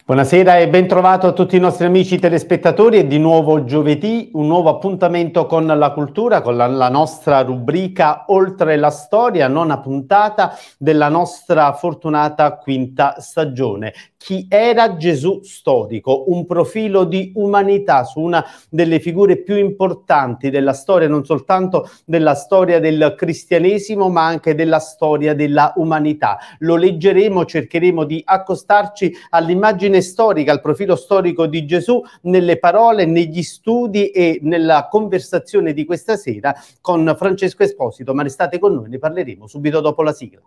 Buonasera e ben trovato a tutti i nostri amici telespettatori. È di nuovo giovedì, un nuovo appuntamento con la cultura, con la nostra rubrica Oltre la storia, nona puntata della nostra fortunata quinta stagione. Chi era Gesù storico? Un profilo di umanità su una delle figure più importanti della storia, non soltanto della storia del cristianesimo, ma anche della storia della umanità. Lo leggeremo, cercheremo di accostarci all'immagine storica, al profilo storico di Gesù, nelle parole, negli studi e nella conversazione di questa sera con Francesco Esposito. Ma restate con noi, ne parleremo subito dopo la sigla.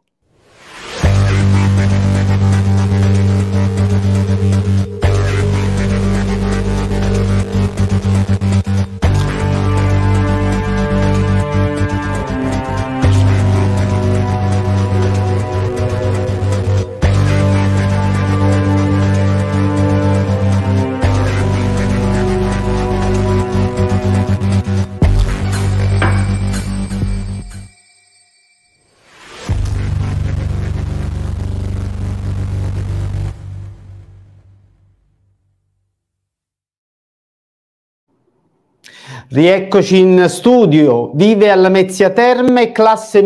Rieccoci in studio. Vive alla Mezzia Terme, classe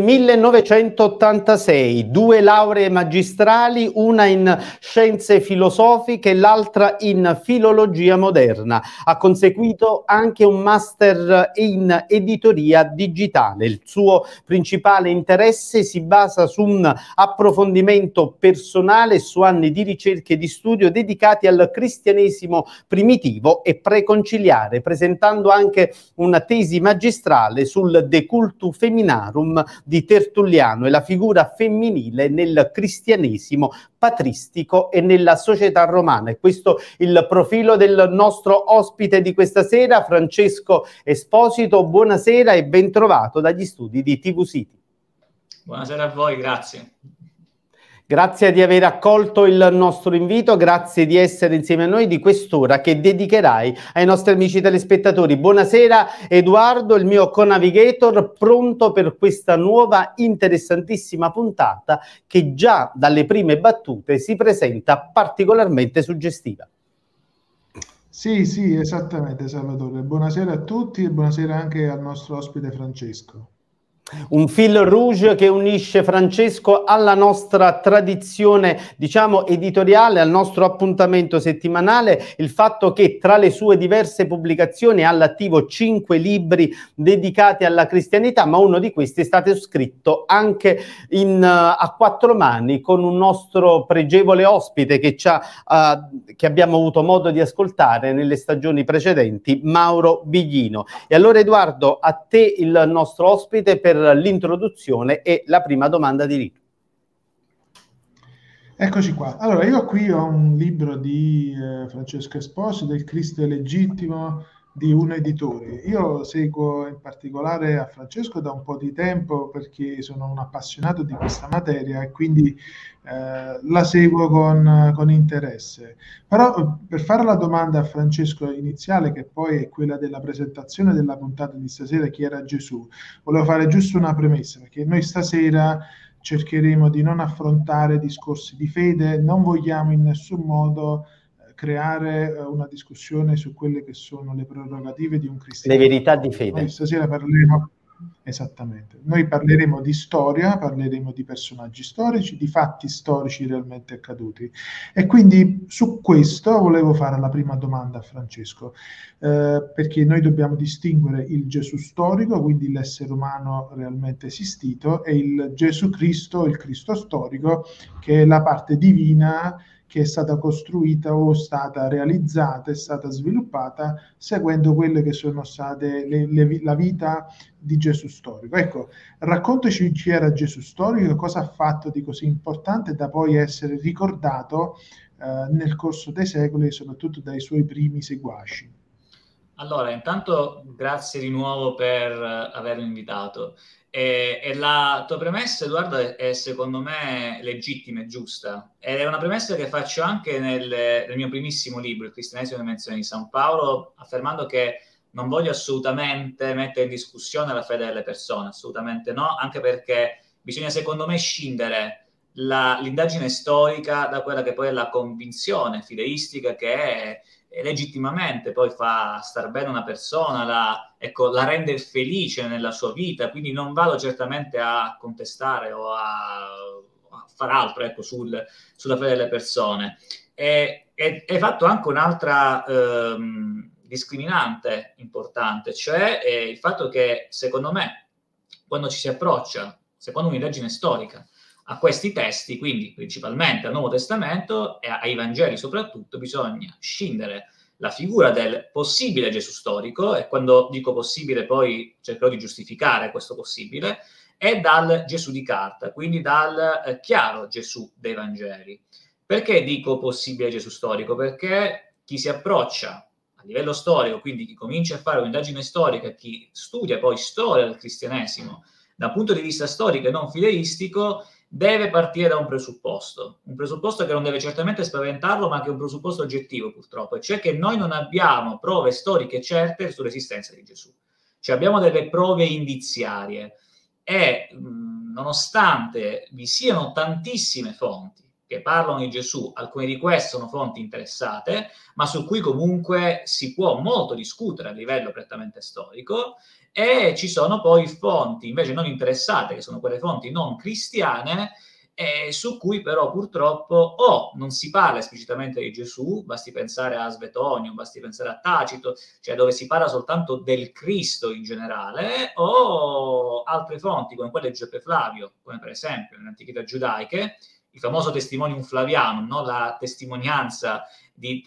1986, 2 lauree magistrali, una in scienze filosofiche e l'altra in filologia moderna. Ha conseguito anche un master in editoria digitale. Il suo principale interesse si basa su un approfondimento personale e su anni di ricerche e di studio dedicati al cristianesimo primitivo e preconciliare, presentando anche una tesi magistrale sul De Cultu Feminarum di Tertulliano e la figura femminile nel cristianesimo patristico e nella società romana. E questo il profilo del nostro ospite di questa sera, Francesco Esposito. Buonasera e ben trovato dagli studi di TV City. Buonasera a voi, grazie. Grazie di aver accolto il nostro invito, grazie di essere insieme a noi di quest'ora che dedicherai ai nostri amici telespettatori. Buonasera Edoardo, il mio co-navigator, pronto per questa nuova interessantissima puntata che già dalle prime battute si presenta particolarmente suggestiva. Sì, esattamente Salvatore. Buonasera a tutti e buonasera anche al nostro ospite Francesco. Un fil rouge che unisce, Francesco, alla nostra tradizione, diciamo, editoriale, al nostro appuntamento settimanale, il fatto che tra le sue diverse pubblicazioni ha all'attivo 5 libri dedicati alla cristianità, ma uno di questi è stato scritto anche a 4 mani con un nostro pregevole ospite che abbiamo avuto modo di ascoltare nelle stagioni precedenti, Mauro Biglino. E allora Edoardo, a te il nostro ospite per l'introduzione e la prima domanda di rito. Eccoci qua. Allora, io qui ho un libro di Francesco Esposito, Il Cristo è legittimo, di un editore. Io seguo in particolare a Francesco da un po' di tempo perché sono un appassionato di questa materia e quindi la seguo con interesse. Però per fare la domanda a Francesco iniziale, che poi è quella della presentazione della puntata di stasera, chi era Gesù, volevo fare giusto una premessa, perché noi stasera cercheremo di non affrontare discorsi di fede, non vogliamo in nessun modo creare una discussione su quelle che sono le prerogative di un cristiano. Le verità di fede. Noi stasera parleremo, esattamente, noi parleremo di storia, parleremo di personaggi storici, di fatti storici realmente accaduti. E quindi su questo volevo fare la prima domanda a Francesco, perché noi dobbiamo distinguere il Gesù storico, quindi l'essere umano realmente esistito, e il Gesù Cristo, il Cristo storico, che è la parte divina che è stata costruita o stata realizzata, è stata sviluppata seguendo quelle che sono state la vita di Gesù storico. Ecco, raccontaci chi era Gesù storico, cosa ha fatto di così importante da poi essere ricordato nel corso dei secoli e soprattutto dai suoi primi seguaci. Allora, intanto grazie di nuovo per avermi invitato. E la tua premessa, Edoardo, è secondo me legittima e giusta. Ed è una premessa che faccio anche nel mio primissimo libro, Il cristianesimo e le menzioni di San Paolo, affermando che non voglio assolutamente mettere in discussione la fede delle persone, assolutamente no, anche perché bisogna secondo me scindere l'indagine storica da quella che poi è la convinzione fideistica che legittimamente poi fa star bene una persona, la rende felice nella sua vita, quindi non vado certamente a contestare o a far altro, ecco, sulla fede delle persone. È fatto anche un'altra discriminante importante, cioè il fatto che, secondo me, quando ci si approccia, secondo un'indagine storica, a questi testi, quindi principalmente al Nuovo Testamento e ai Vangeli soprattutto, bisogna scindere la figura del possibile Gesù storico, e quando dico possibile poi cercherò di giustificare questo possibile, e dal Gesù di carta, quindi dal chiaro Gesù dei Vangeli. Perché dico possibile Gesù storico? Perché chi si approccia a livello storico, quindi chi comincia a fare un'indagine storica, chi studia poi storia del cristianesimo da un punto di vista storico e non fideistico, deve partire da un presupposto che non deve certamente spaventarlo, ma che è un presupposto oggettivo purtroppo, e cioè che noi non abbiamo prove storiche certe sull'esistenza di Gesù. Cioè abbiamo delle prove indiziarie e nonostante vi siano tantissime fonti che parlano di Gesù, alcune di queste sono fonti interessate, ma su cui comunque si può molto discutere a livello prettamente storico, e ci sono poi fonti invece non interessate, che sono quelle fonti non cristiane, su cui però purtroppo o non si parla esplicitamente di Gesù, basti pensare a Svetonio, basti pensare a Tacito, cioè dove si parla soltanto del Cristo in generale, o altre fonti come quelle di Giuseppe Flavio, come per esempio nelle antichità giudaiche, il famoso testimonium Flavianum, no? La testimonianza di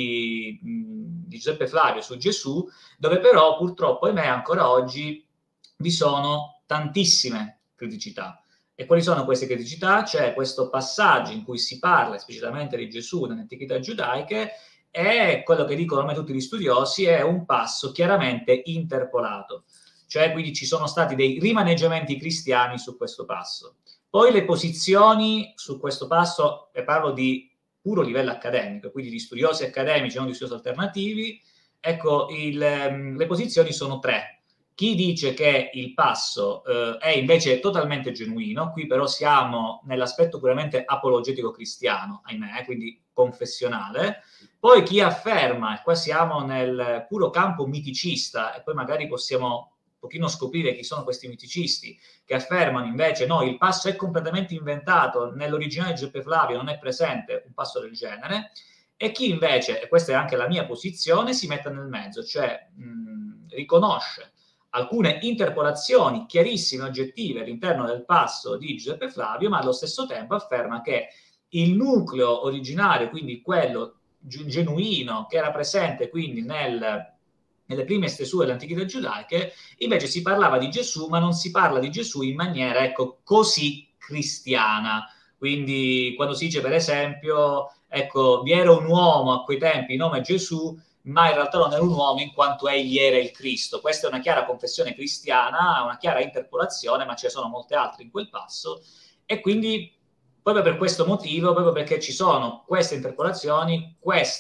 Giuseppe Flavio su Gesù, dove però purtroppo, ahimè, ancora oggi vi sono tantissime criticità. E quali sono queste criticità? C'è questo passaggio in cui si parla esplicitamente di Gesù nelle antichità giudaiche, e quello che dicono ormai tutti gli studiosi è un passo chiaramente interpolato, cioè quindi ci sono stati dei rimaneggiamenti cristiani su questo passo. Poi le posizioni su questo passo, e parlo di puro livello accademico, quindi di studiosi accademici, non di studiosi alternativi, ecco, le posizioni sono tre. Chi dice che il passo è invece totalmente genuino, qui però siamo nell'aspetto puramente apologetico cristiano, ahimè, quindi confessionale. Poi chi afferma, e qua siamo nel puro campo miticista, e poi magari possiamo un pochino scoprire chi sono questi miticisti, che affermano invece no, il passo è completamente inventato, nell'originale di Giuseppe Flavio non è presente un passo del genere, e chi invece, e questa è anche la mia posizione, si mette nel mezzo, cioè riconosce alcune interpolazioni chiarissime e oggettive all'interno del passo di Giuseppe Flavio, ma allo stesso tempo afferma che il nucleo originario, quindi quello genuino che era presente quindi nelle prime stesure delle antichità giudaiche, invece si parlava di Gesù, ma non si parla di Gesù in maniera, ecco, così cristiana. Quindi quando si dice, per esempio, ecco, vi era un uomo a quei tempi, nome Gesù, ma in realtà non era un uomo in quanto egli era il Cristo. Questa è una chiara confessione cristiana, una chiara interpolazione, ma ce ne sono molte altre in quel passo, e quindi proprio per questo motivo, proprio perché ci sono queste interpolazioni,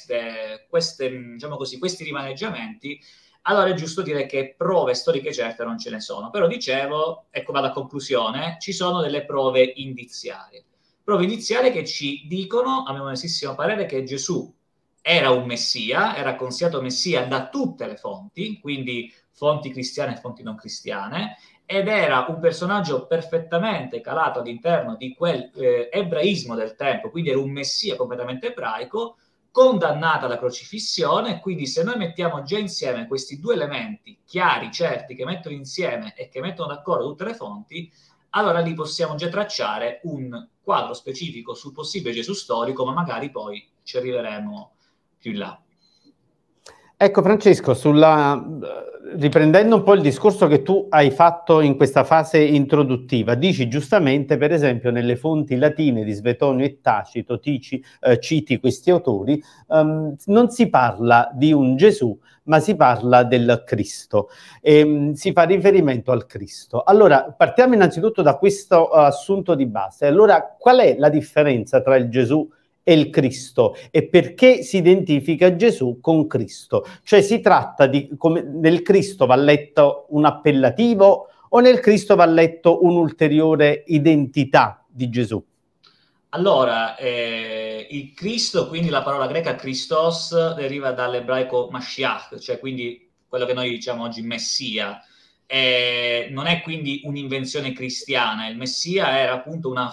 diciamo così, questi rimaneggiamenti, allora è giusto dire che prove storiche certe non ce ne sono. Però dicevo, ecco va la conclusione, ci sono delle prove indiziarie. Prove indiziarie che ci dicono, a mio onestissimo parere, che Gesù era un messia, era considerato messia da tutte le fonti, quindi fonti cristiane e fonti non cristiane, ed era un personaggio perfettamente calato all'interno di quel ebraismo del tempo, quindi era un messia completamente ebraico, condannato alla crocifissione. Quindi se noi mettiamo già insieme questi due elementi chiari, certi, che mettono insieme e che mettono d'accordo tutte le fonti, allora lì possiamo già tracciare un quadro specifico sul possibile Gesù storico, ma magari poi ci arriveremo più in là. Ecco Francesco, riprendendo un po' il discorso che tu hai fatto in questa fase introduttiva, dici giustamente, per esempio, nelle fonti latine di Svetonio e Tacito, citi questi autori, non si parla di un Gesù, ma si parla del Cristo, si fa riferimento al Cristo. Allora, partiamo innanzitutto da questo assunto di base. Allora, qual è la differenza tra il Gesù e il Cristo, e perché si identifica Gesù con Cristo? Cioè si tratta di, come nel Cristo va letto un appellativo o nel Cristo va letto un'ulteriore identità di Gesù? Allora, il Cristo, quindi la parola greca Christos, deriva dall'ebraico Mashiach, cioè quindi quello che noi diciamo oggi Messia. Non è quindi un'invenzione cristiana, il Messia era appunto una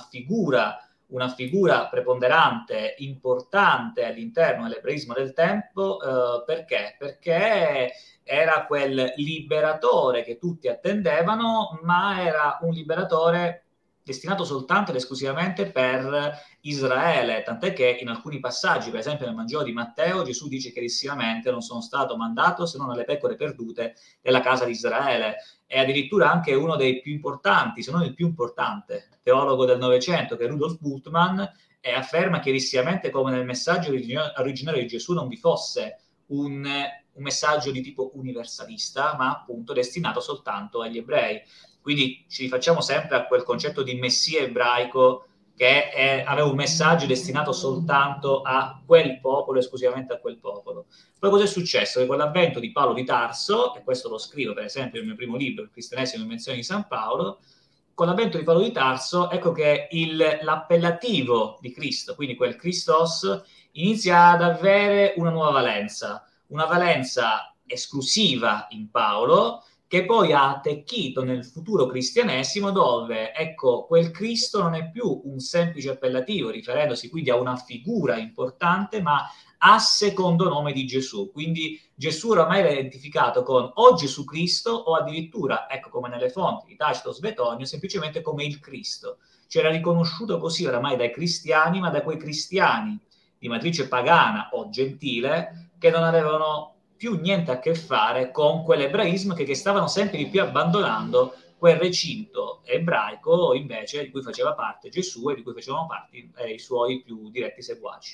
figura preponderante, importante all'interno dell'ebraismo del tempo, perché? Perché era quel liberatore che tutti attendevano, ma era un liberatore destinato soltanto ed esclusivamente per Israele, tant'è che in alcuni passaggi, per esempio nel Vangelo di Matteo, Gesù dice chiarissimamente: non sono stato mandato se non alle pecore perdute della casa di Israele. È addirittura anche uno dei più importanti, se non il più importante, teologo del Novecento, che è Rudolf Bultmann, e afferma chiarissimamente come nel messaggio originario di Gesù non vi fosse un messaggio di tipo universalista, ma appunto destinato soltanto agli ebrei. Quindi ci rifacciamo sempre a quel concetto di messia ebraico che aveva un messaggio destinato soltanto a quel popolo, esclusivamente a quel popolo. Poi cosa è successo? Che con l'avvento di Paolo di Tarso, e questo lo scrivo per esempio nel mio primo libro, Il cristianesimo in invenzione di San Paolo, con l'avvento di Paolo di Tarso, ecco che l'appellativo di Cristo, quindi quel Christos, inizia ad avere una nuova valenza, una valenza esclusiva in Paolo, che poi ha attecchito nel futuro cristianesimo, dove, ecco, quel Cristo non è più un semplice appellativo, riferendosi quindi a una figura importante, ma a secondo nome di Gesù. Quindi Gesù oramai era identificato con o Gesù Cristo o addirittura, ecco, come nelle fonti di Tacito, Svetonio, semplicemente come il Cristo. Cioè era riconosciuto così oramai dai cristiani, ma da quei cristiani di matrice pagana o gentile che non avevano più niente a che fare con quell'ebraismo che stavano sempre di più abbandonando quel recinto ebraico invece di cui faceva parte Gesù e di cui facevano parte i suoi più diretti seguaci.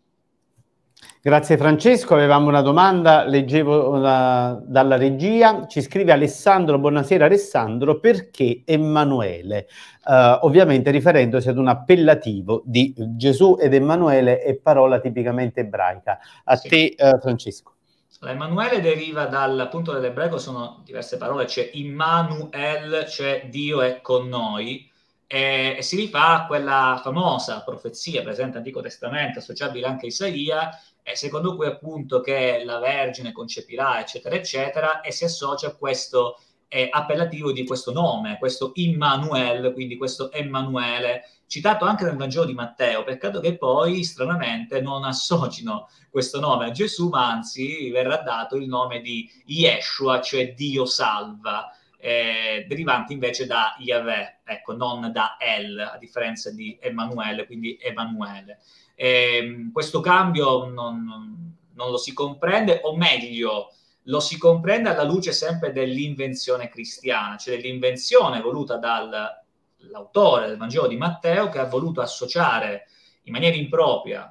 Grazie Francesco, avevamo una domanda, leggevo dalla regia, ci scrive Alessandro: buonasera Alessandro, perché Emanuele? Ovviamente riferendosi ad un appellativo di Gesù, ed Emanuele è parola tipicamente ebraica. A te Francesco. Emanuele deriva appunto dall'ebraico, sono diverse parole, c'è Immanuel, c'è Dio è con noi, e si rifà a quella famosa profezia presente nell'Antico Testamento, associabile anche a Isaia, secondo cui appunto che la Vergine concepirà, eccetera, eccetera, e si associa a questo appellativo di questo nome, questo Immanuel, quindi questo Emanuele, citato anche nel Vangelo di Matteo. Peccato che poi, stranamente, non associno questo nome a Gesù, ma anzi verrà dato il nome di Yeshua, cioè Dio salva, derivante invece da Yahweh, ecco, non da El, a differenza di Emanuele, quindi Emanuele. Questo cambio non lo si comprende, o meglio, lo si comprende alla luce sempre dell'invenzione cristiana, cioè dell'invenzione voluta dall'autore del Vangelo di Matteo, che ha voluto associare in maniera impropria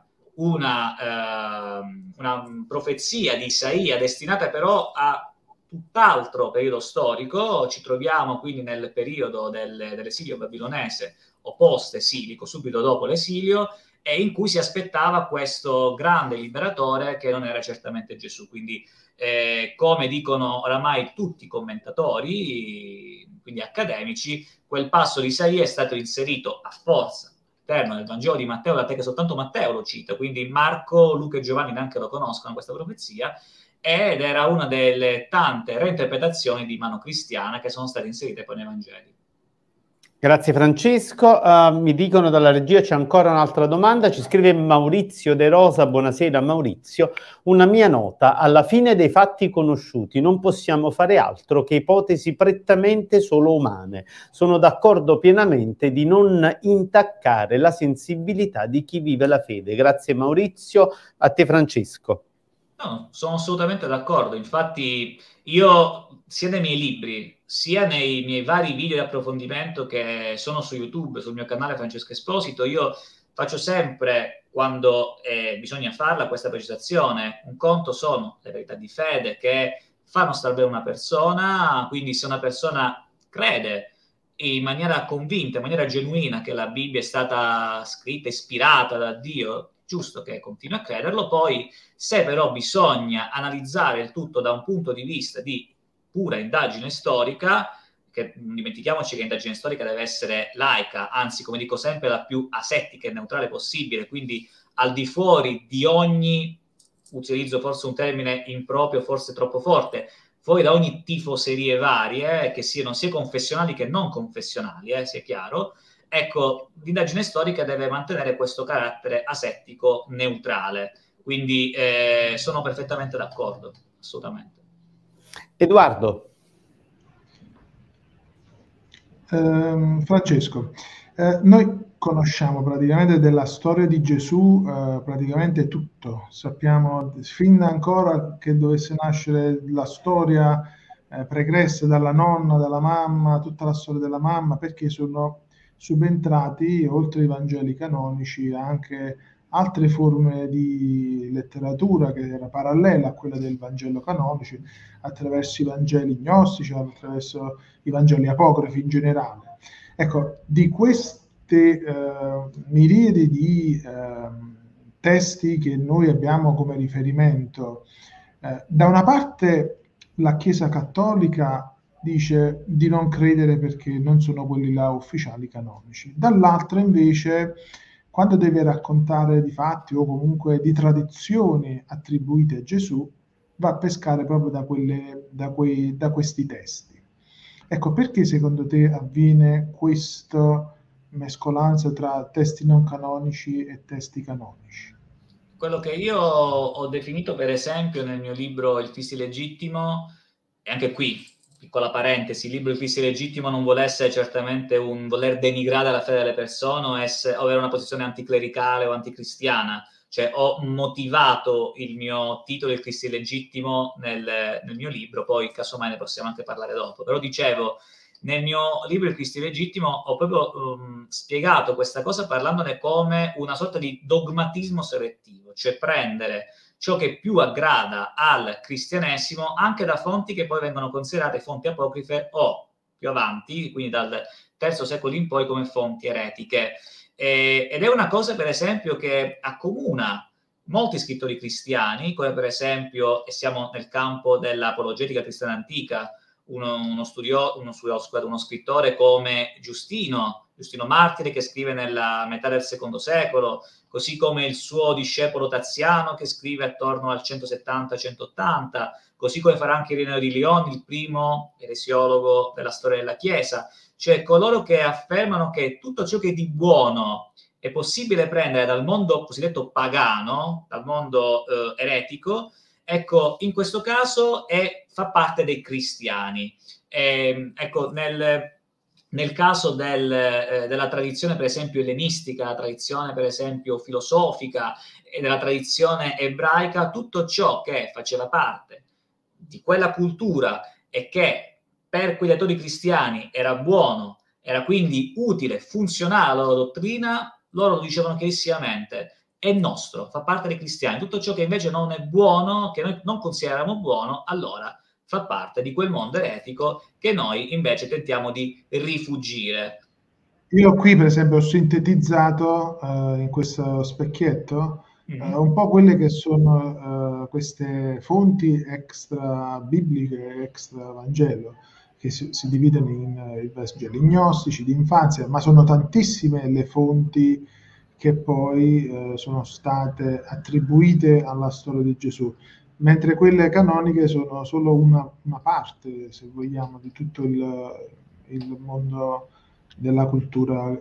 una profezia di Isaia destinata però a tutt'altro periodo storico. Ci troviamo quindi nel periodo dell'esilio babilonese o post-esilico, subito dopo l'esilio, e in cui si aspettava questo grande liberatore che non era certamente Gesù. Quindi come dicono oramai tutti i commentatori, quindi accademici, quel passo di Isaia è stato inserito a forza all'interno del Vangelo di Matteo, da te che soltanto Matteo lo cita, quindi Marco, Luca e Giovanni neanche lo conoscono questa profezia, ed era una delle tante reinterpretazioni di mano cristiana che sono state inserite poi nei Vangeli. Grazie Francesco. Mi dicono dalla regia c'è ancora un'altra domanda, ci scrive Maurizio De Rosa: buonasera Maurizio, una mia nota: alla fine dei fatti conosciuti non possiamo fare altro che ipotesi prettamente solo umane. Sono d'accordo pienamente di non intaccare la sensibilità di chi vive la fede. Grazie Maurizio. A te Francesco. No, sono assolutamente d'accordo. Infatti io, sia nei miei libri, sia nei miei vari video di approfondimento che sono su YouTube, sul mio canale Francesco Esposito, io faccio sempre, quando bisogna farla, questa precisazione. Un conto sono le verità di fede che fanno star bene una persona, quindi se una persona crede in maniera convinta, in maniera genuina che la Bibbia è stata scritta, ispirata da Dio, giusto che continui a crederlo. Poi, se però bisogna analizzare il tutto da un punto di vista di pura indagine storica, che non dimentichiamoci che l'indagine storica deve essere laica, anzi, come dico sempre, la più asettica e neutrale possibile, quindi al di fuori di ogni, utilizzo forse un termine improprio, forse troppo forte, fuori da ogni tifoserie varie, che siano sia confessionali che non confessionali, sia chiaro. Ecco, l'indagine storica deve mantenere questo carattere asettico neutrale, quindi sono perfettamente d'accordo, assolutamente. Edoardo. Francesco, noi conosciamo praticamente della storia di Gesù praticamente tutto. Sappiamo fin da ancora che dovesse nascere la storia pregressa dalla nonna, dalla mamma, tutta la storia della mamma, perché sono subentrati, oltre ai Vangeli canonici, anche altre forme di letteratura che era parallela a quella del Vangelo canonici, attraverso i Vangeli gnostici, attraverso i Vangeli apocrifi in generale. Ecco, di queste miriadi di testi che noi abbiamo come riferimento, da una parte la Chiesa Cattolica dice di non credere perché non sono quelli là ufficiali canonici, dall'altra invece quando deve raccontare di fatti o comunque di tradizioni attribuite a Gesù, va a pescare proprio da questi testi. Ecco, perché secondo te avviene questa mescolanza tra testi non canonici e testi canonici? Quello che io ho definito, per esempio, nel mio libro Il Cristo illegittimo, e anche qui, piccola parentesi, il libro Il Cristo illegittimo non vuole essere certamente un voler denigrare la fede delle persone o avere una posizione anticlericale o anticristiana. Cioè, ho motivato il mio titolo Il Cristo illegittimo nel mio libro, poi casomai ne possiamo anche parlare dopo. Però dicevo, nel mio libro Il Cristo illegittimo ho proprio spiegato questa cosa parlandone come una sorta di dogmatismo selettivo, cioè prendere ciò che più aggrada al cristianesimo anche da fonti che poi vengono considerate fonti apocrife o più avanti, quindi dal III secolo in poi, come fonti eretiche. Ed è una cosa, per esempio, che accomuna molti scrittori cristiani, come per esempio, e siamo nel campo dell'apologetica cristiana antica, uno scrittore come Giustino Martire, che scrive nella metà del II secolo, così come il suo discepolo Taziano, che scrive attorno al 170-180, così come farà anche Ireneo di Lione, il primo eresiologo della storia della Chiesa, cioè coloro che affermano che tutto ciò che è di buono è possibile prendere dal mondo cosiddetto pagano, dal mondo eretico. Ecco, in questo caso fa parte dei cristiani. Ecco, nel caso della tradizione, per esempio, ellenistica, la tradizione, per esempio, filosofica e della tradizione ebraica, tutto ciò che faceva parte di quella cultura e che per quei lettori cristiani era buono, era quindi utile, funzionale alla loro dottrina, loro lo dicevano chiarissimamente: è nostro, fa parte dei cristiani. Tutto ciò che invece non è buono, che noi non consideriamo buono, allora fa parte di quel mondo eretico che noi invece tentiamo di rifugire. Io qui, per esempio, ho sintetizzato in questo specchietto un po' quelle che sono queste fonti extra bibliche, extra Vangelo, che si dividono in Vangeli gnostici, di infanzia, ma sono tantissime le fonti che poi sono state attribuite alla storia di Gesù, mentre quelle canoniche sono solo una parte, se vogliamo, di tutto il mondo della cultura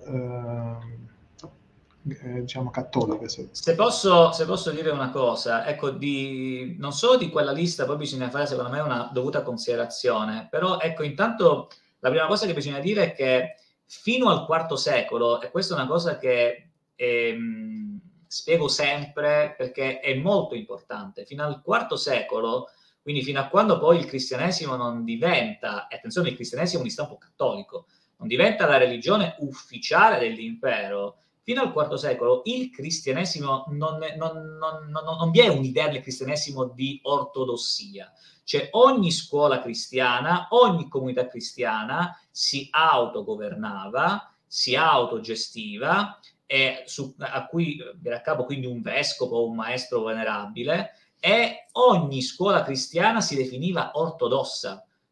diciamo cattolica. Se posso dire una cosa, ecco, non solo di quella lista poi bisogna fare secondo me una dovuta considerazione, però ecco, intanto la prima cosa che bisogna dire è che fino al IV secolo, e questa è una cosa che spiego sempre perché è molto importante, fino al IV secolo, quindi fino a quando poi il cristianesimo non diventa, e attenzione, il cristianesimo di stampo cattolico, non diventa la religione ufficiale dell'impero, fino al IV secolo il cristianesimo non vi è un'idea del cristianesimo di ortodossia. Cioè ogni scuola cristiana, ogni comunità cristiana si autogovernava, si autogestiva, a cui era a capo quindi un vescovo o un maestro venerabile, e ogni scuola cristiana si definiva ortodossa.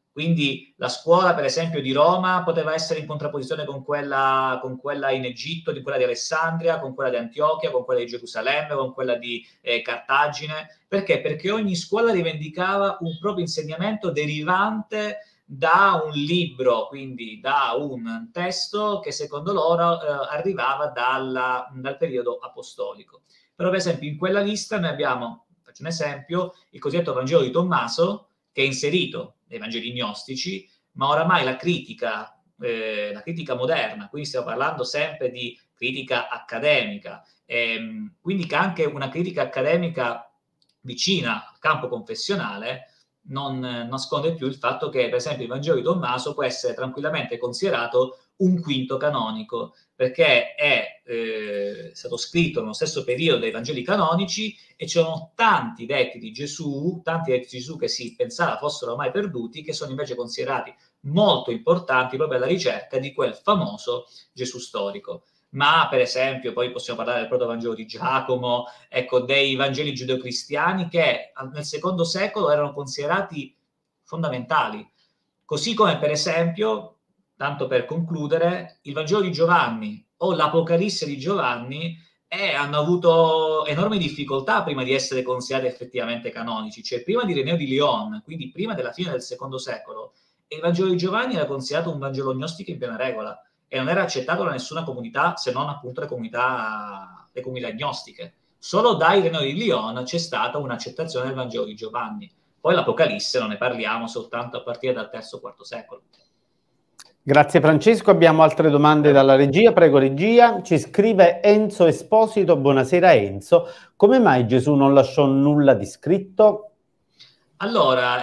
Quindi la scuola, per esempio, di Roma poteva essere in contrapposizione con quella in Egitto, di quella di Alessandria, con quella di Antiochia, con quella di Gerusalemme, con quella di Cartagine. Perché? Perché ogni scuola rivendicava un proprio insegnamento derivante da un libro, quindi da un testo che secondo loro arrivava dal periodo apostolico. Però per esempio in quella lista noi abbiamo, faccio un esempio, il cosiddetto Vangelo di Tommaso, che è inserito nei Vangeli gnostici, ma oramai la critica moderna, quindi stiamo parlando sempre di critica accademica, quindi che anche una critica accademica vicina al campo confessionale non nasconde più il fatto che, per esempio, il Vangelo di Tommaso può essere tranquillamente considerato un quinto canonico, perché è stato scritto nello stesso periodo dei Vangeli canonici e c'erano tanti detti di Gesù che si pensava fossero ormai perduti, che sono invece considerati molto importanti proprio alla ricerca di quel famoso Gesù storico. Ma per esempio poi possiamo parlare del protovangelo di Giacomo, ecco, dei Vangeli giudeocristiani che nel secondo secolo erano considerati fondamentali. Così come per esempio, tanto per concludere, il Vangelo di Giovanni o l'Apocalisse di Giovanni hanno avuto enormi difficoltà prima di essere considerati effettivamente canonici. Cioè prima di Ireneo di Lyon, quindi prima della fine del secondo secolo, il Vangelo di Giovanni era considerato un Vangelo gnostico in piena regola e non era accettato da nessuna comunità, se non appunto le comunità gnostiche. Solo da Ireneo di Lyon c'è stata un'accettazione del Vangelo di Giovanni. Poi l'Apocalisse non ne parliamo soltanto a partire dal III-IV secolo. Grazie Francesco, abbiamo altre domande dalla regia, prego regia. Ci scrive Enzo Esposito, buonasera Enzo, come mai Gesù non lasciò nulla di scritto? Allora,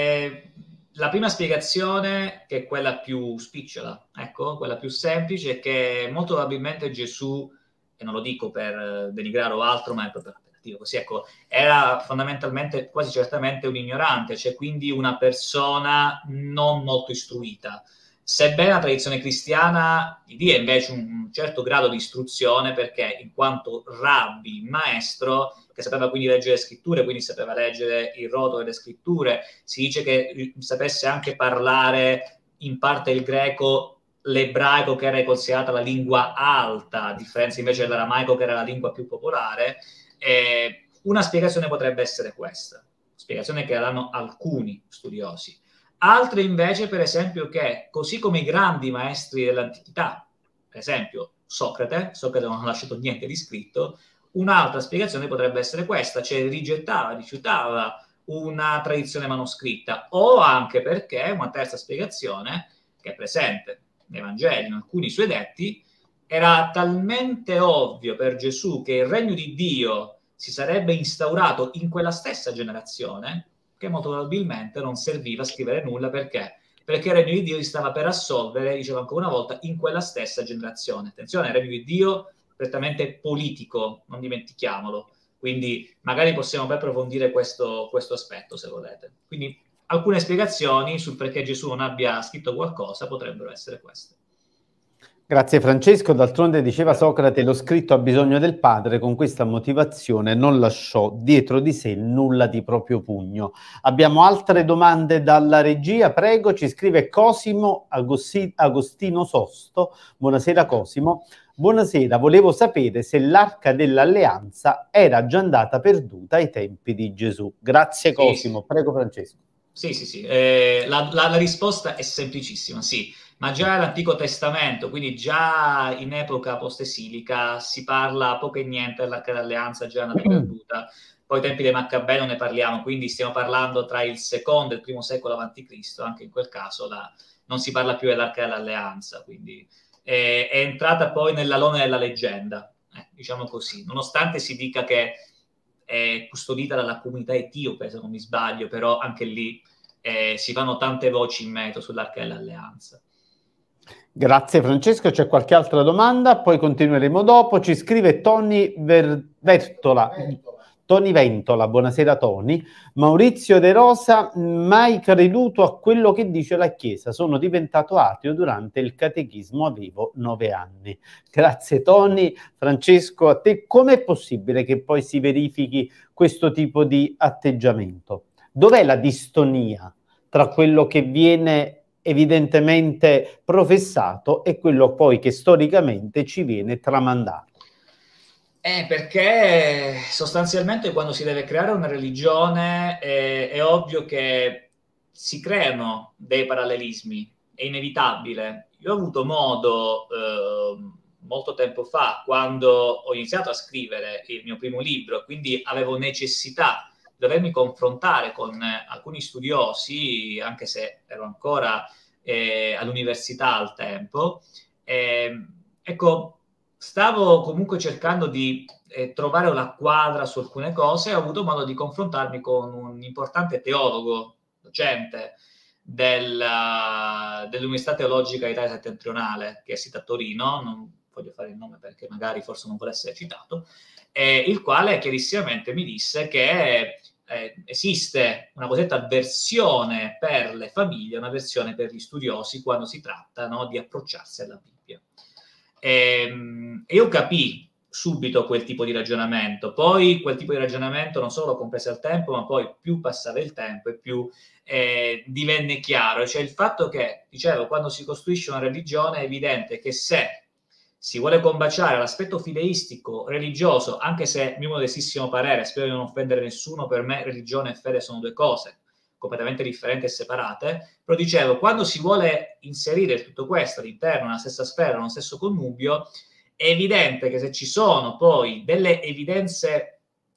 la prima spiegazione, che è quella più spicciola, ecco, quella più semplice, è che molto probabilmente Gesù, e non lo dico per denigrare o altro, ma è proprio così, ecco, era fondamentalmente, quasi certamente un ignorante, cioè quindi una persona non molto istruita. Sebbene la tradizione cristiana gli dia invece un certo grado di istruzione, perché in quanto rabbi, maestro, che sapeva quindi leggere le scritture, quindi sapeva leggere il rotolo delle scritture, si dice che sapesse anche parlare in parte il greco, l'ebraico che era considerata la lingua alta, a differenza invece dell'aramaico che era la lingua più popolare. Una spiegazione potrebbe essere questa, spiegazione che danno alcuni studiosi. Altre invece, per esempio, che così come i grandi maestri dell'antichità, per esempio Socrate non ha lasciato niente di scritto, un'altra spiegazione potrebbe essere questa, cioè rifiutava una tradizione manoscritta, o anche perché una terza spiegazione, che è presente nei Vangeli, in alcuni suoi detti, era talmente ovvio per Gesù che il regno di Dio si sarebbe instaurato in quella stessa generazione, che molto probabilmente non serviva a scrivere nulla. Perché? Perché il regno di Dio si stava per assolvere, dicevo ancora una volta, in quella stessa generazione. Attenzione, il regno di Dio prettamente politico, non dimentichiamolo. Quindi magari possiamo poi approfondire questo aspetto, se volete. Quindi alcune spiegazioni sul perché Gesù non abbia scritto qualcosa potrebbero essere queste. Grazie Francesco, d'altronde diceva Socrate, lo scritto ha bisogno del padre, con questa motivazione non lasciò dietro di sé nulla di proprio pugno. Abbiamo altre domande dalla regia, prego, ci scrive Cosimo Agostino Sosto, buonasera Cosimo, buonasera, volevo sapere se l'Arca dell'Alleanza era già andata perduta ai tempi di Gesù. Grazie Cosimo, sì. Prego Francesco. Sì, la risposta è semplicissima, sì. Ma già nell'Antico Testamento, quindi già in epoca post-esilica, si parla poco e niente dell'Arca dell'Alleanza già andata perduta. Poi ai tempi dei Maccabei non ne parliamo, quindi stiamo parlando tra il secondo e il primo secolo avanti Cristo, anche in quel caso non si parla più dell'Arca dell'Alleanza, quindi è entrata poi nell'alone della leggenda, diciamo così, nonostante si dica che è custodita dalla comunità etiope, se non mi sbaglio, però anche lì si fanno tante voci in merito sull'Arca dell'Alleanza. Grazie Francesco, c'è qualche altra domanda, poi continueremo dopo. Ci scrive Tony Ventola, buonasera Tony. Maurizio De Rosa, mai creduto a quello che dice la Chiesa, sono diventato ateo durante il catechismo, avevo 9 anni. Grazie Tony. Francesco, a te com'è possibile che poi si verifichi questo tipo di atteggiamento? Dov'è la distonia tra quello che viene evidentemente professato e quello poi che storicamente ci viene tramandato? Perché sostanzialmente quando si deve creare una religione è ovvio che si creano dei parallelismi, è inevitabile. Io ho avuto modo molto tempo fa, quando ho iniziato a scrivere il mio primo libro, quindi avevo necessità di dovermi confrontare con alcuni studiosi, anche se ero ancora all'università al tempo. Ecco, stavo comunque cercando di trovare una quadra su alcune cose e ho avuto modo di confrontarmi con un importante teologo, docente dell'Università Teologica Italia Settentrionale, che è sita a Torino, non voglio fare il nome perché magari forse non vuole essere citato, il quale chiarissimamente mi disse che esiste una cosiddetta versione per le famiglie, una versione per gli studiosi quando si tratta, no, di approcciarsi alla Bibbia. E io capii subito quel tipo di ragionamento, poi quel tipo di ragionamento non solo l'ho compreso al tempo, ma poi più passava il tempo e più divenne chiaro, cioè il fatto che, dicevo, quando si costruisce una religione è evidente che se si vuole combaciare l'aspetto fideistico, religioso, anche se mio modestissimo parere, spero di non offendere nessuno, per me religione e fede sono due cose completamente differenti e separate, però dicevo, quando si vuole inserire tutto questo all'interno della stessa sfera, nello stesso connubio, è evidente che se ci sono poi delle evidenze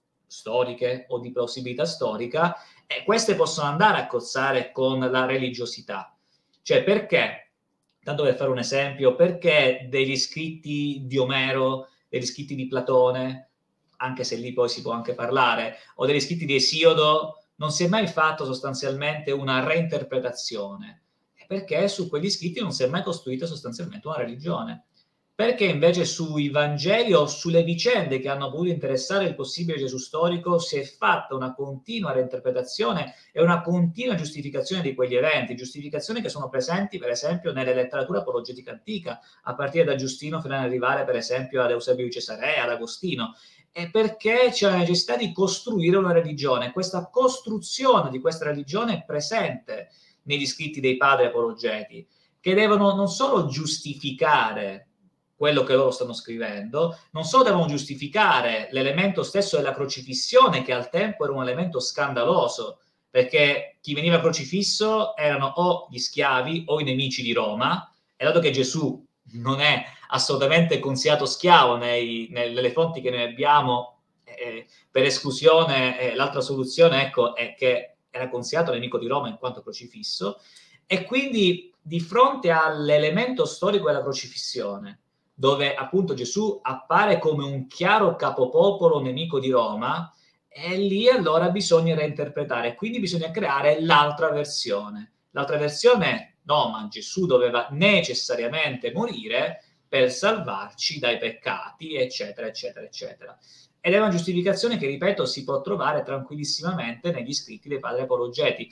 storiche o di plausibilità storica, queste possono andare a cozzare con la religiosità. Cioè, perché? Tanto per fare un esempio, perché degli scritti di Omero, degli scritti di Platone, anche se lì poi si può anche parlare, o degli scritti di Esiodo, non si è mai fatto sostanzialmente una reinterpretazione, perché su quegli scritti non si è mai costruita sostanzialmente una religione. Perché invece sui Vangeli o sulle vicende che hanno potuto interessare il possibile Gesù storico si è fatta una continua reinterpretazione e una continua giustificazione di quegli eventi, giustificazioni che sono presenti per esempio nella letteratura apologetica antica, a partire da Giustino fino ad arrivare per esempio ad Eusebio di Cesarea, ad Agostino. È perché c'è la necessità di costruire una religione. Questa costruzione di questa religione è presente negli scritti dei padri apologeti, che devono non solo giustificare quello che loro stanno scrivendo, non solo devono giustificare l'elemento stesso della crocifissione, che al tempo era un elemento scandaloso, perché chi veniva crocifisso erano o gli schiavi o i nemici di Roma, e dato che Gesù non è assolutamente considerato schiavo nelle fonti che noi abbiamo, per esclusione, l'altra soluzione, ecco, è che era considerato nemico di Roma in quanto crocifisso, e quindi di fronte all'elemento storico della crocifissione, dove appunto Gesù appare come un chiaro capopopolo nemico di Roma, e lì allora bisogna reinterpretare, quindi bisogna creare l'altra versione. L'altra versione, no, ma Gesù doveva necessariamente morire per salvarci dai peccati, eccetera, eccetera, eccetera. Ed è una giustificazione che, ripeto, si può trovare tranquillissimamente negli scritti dei padri apologeti,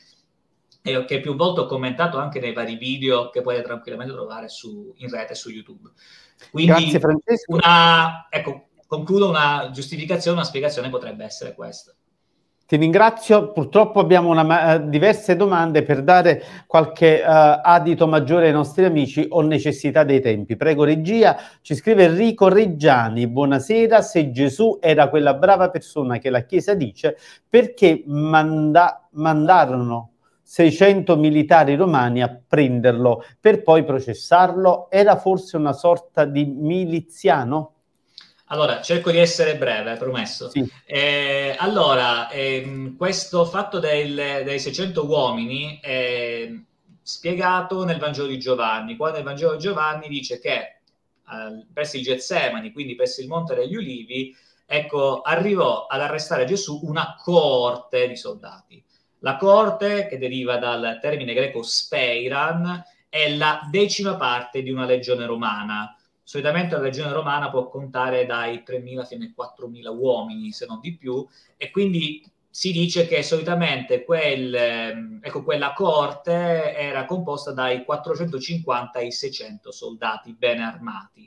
che più volte ho commentato anche nei vari video che potete tranquillamente trovare in rete su YouTube. Quindi, grazie Francesco. concludo, una giustificazione, una spiegazione potrebbe essere questa. Ti ringrazio, purtroppo abbiamo diverse domande. Per dare qualche adito maggiore ai nostri amici ho necessità dei tempi. Prego regia. Ci scrive Enrico Reggiani: buonasera, se Gesù era quella brava persona che la Chiesa dice, perché mandarono 600 militari romani a prenderlo per poi processarlo? Era forse una sorta di miliziano? Allora, cerco di essere breve, promesso. Sì. Allora, questo fatto dei 600 uomini è spiegato nel Vangelo di Giovanni, quando nel Vangelo di Giovanni dice che presso il Getsemani, quindi presso il Monte degli Ulivi, ecco, arrivò ad arrestare Gesù una coorte di soldati. La coorte, che deriva dal termine greco speiran, è la 10ª parte di una legione romana. Solitamente la legione romana può contare dai 3.000 fino ai 4.000 uomini, se non di più, e quindi si dice che solitamente quella coorte era composta dai 450 ai 600 soldati ben armati.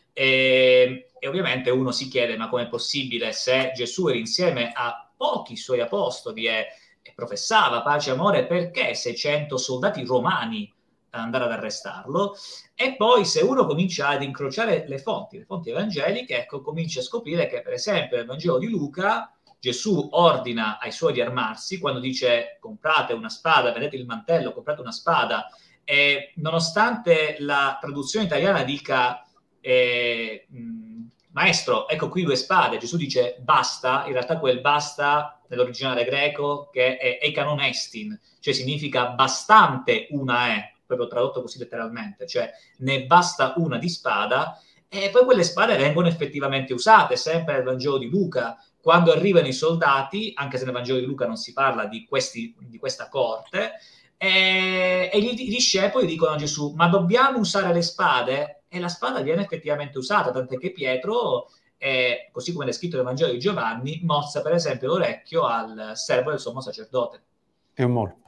E ovviamente uno si chiede: ma com'è possibile, se Gesù era insieme a pochi suoi apostoli e e professava pace e amore, perché 600 soldati romani andare ad arrestarlo? E poi se uno comincia ad incrociare le fonti evangeliche, ecco, comincia a scoprire che per esempio nel Vangelo di Luca Gesù ordina ai suoi di armarsi quando dice comprate una spada, vedete il mantello, comprate una spada, e nonostante la traduzione italiana dica maestro, ecco qui 2 spade, Gesù dice basta, in realtà quel basta nell'originale greco che è eikanon estin, cioè significa bastante una è, proprio tradotto così letteralmente, cioè ne basta una di spada, e poi quelle spade vengono effettivamente usate, sempre nel Vangelo di Luca, quando arrivano i soldati, anche se nel Vangelo di Luca non si parla di questa corte, e i discepoli dicono a Gesù, ma dobbiamo usare le spade? E la spada viene effettivamente usata, tant'è che Pietro, così come è descritto nel Vangelo di Giovanni, mozza per esempio l'orecchio al servo del sommo sacerdote. È un molto.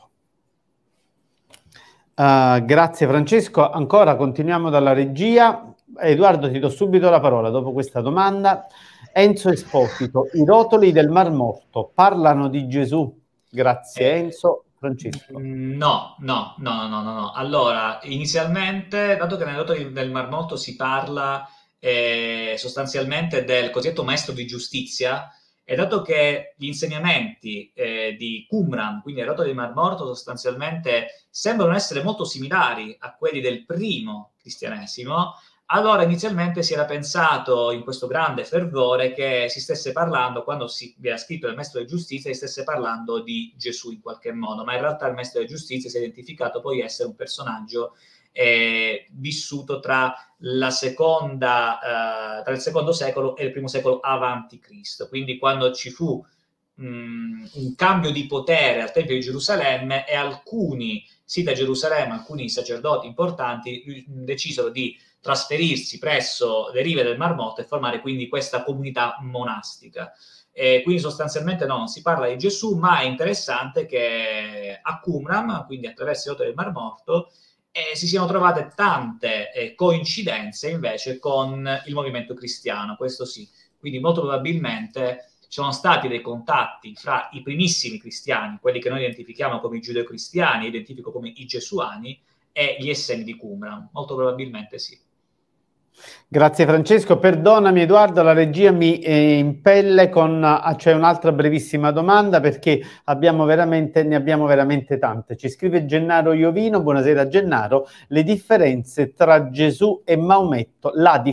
Grazie Francesco, ancora continuiamo dalla regia. Edoardo, ti do subito la parola dopo questa domanda. Enzo Esposito, i rotoli del Mar Morto parlano di Gesù? Grazie Enzo. Francesco. No. Allora, inizialmente, dato che nei rotoli del Mar Morto si parla sostanzialmente del cosiddetto maestro di giustizia, e dato che gli insegnamenti di Qumran, quindi il rotolo del Mar Morto, sostanzialmente sembrano essere molto similari a quelli del primo cristianesimo, allora inizialmente si era pensato in questo grande fervore che si stesse parlando, quando si era scritto il maestro di giustizia, si stesse parlando di Gesù in qualche modo, ma in realtà il maestro di giustizia si è identificato poi essere un personaggio vissuto tra il secondo secolo e il primo secolo avanti Cristo. Quindi quando ci fu un cambio di potere al Tempio di Gerusalemme, e alcuni, sì da Gerusalemme, alcuni sacerdoti importanti decisero di trasferirsi presso le rive del Mar Morto e formare quindi questa comunità monastica. Quindi sostanzialmente non si parla di Gesù, ma è interessante che a Qumran, quindi attraverso i rotoli del Mar Morto, si siano trovate tante coincidenze invece con il movimento cristiano, questo sì. Quindi molto probabilmente ci sono stati dei contatti fra i primissimi cristiani, quelli che noi identifichiamo come i giudeo-cristiani, identifico come i gesuani, e gli esseni di Qumran. Molto probabilmente sì. Grazie Francesco, perdonami Edoardo, la regia mi impelle con c'è un'altra brevissima domanda, perché ne abbiamo veramente tante. Ci scrive Gennaro Iovino, buonasera Gennaro, la differenza tra Gesù e Maometto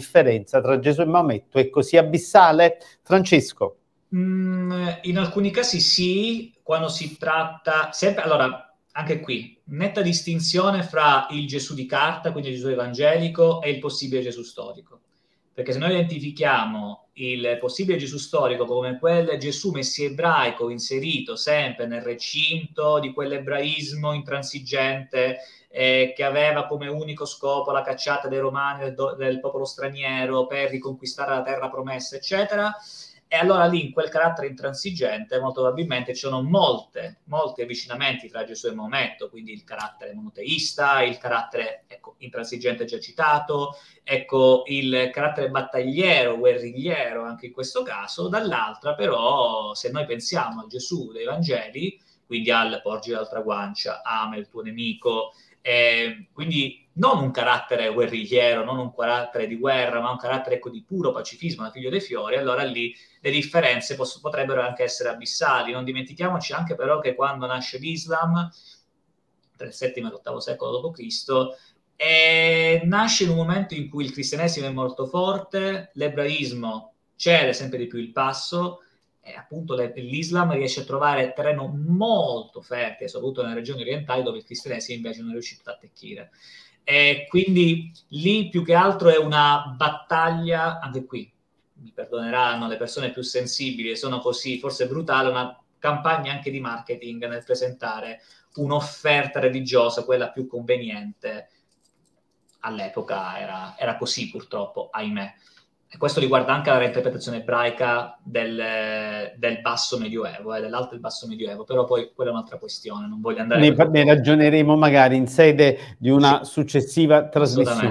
è così abissale? Francesco? In alcuni casi sì, quando si tratta sempre, allora anche qui, netta distinzione fra il Gesù di carta, quindi il Gesù evangelico, e il possibile Gesù storico. Perché se noi identifichiamo il possibile Gesù storico come quel Gesù messia ebraico inserito sempre nel recinto di quell'ebraismo intransigente che aveva come unico scopo la cacciata dei romani del popolo straniero per riconquistare la terra promessa, eccetera, e allora lì in quel carattere intransigente molto probabilmente ci sono molti avvicinamenti tra Gesù e Maometto, quindi il carattere monoteista, il carattere intransigente già citato, il carattere battagliero, guerrigliero anche in questo caso. Dall'altra però, se noi pensiamo al Gesù dei Vangeli, quindi al porgi l'altra guancia, ama il tuo nemico, quindi non un carattere guerrigliero, non un carattere di guerra, ma un carattere di puro pacifismo da figlio dei fiori, allora lì le differenze potrebbero anche essere abissali. Non dimentichiamoci anche però che quando nasce l'Islam, tra il VII e l'VIII secolo d.C., nasce in un momento in cui il cristianesimo è molto forte, l'ebraismo cede sempre di più il passo, e appunto l'Islam riesce a trovare terreno molto fertile, soprattutto nelle regioni orientali, dove il cristianesimo invece non è riuscito ad attecchire. E quindi lì più che altro è una battaglia, anche qui mi perdoneranno le persone più sensibili e sono così forse brutale, una campagna anche di marketing nel presentare un'offerta religiosa, quella più conveniente. All'epoca era così purtroppo, ahimè. E questo riguarda anche la reinterpretazione ebraica del basso medioevo, dell'alto e basso medioevo, però poi quella è un'altra questione, non voglio andare... Ne ragioneremo magari in sede di una successiva trasmissione.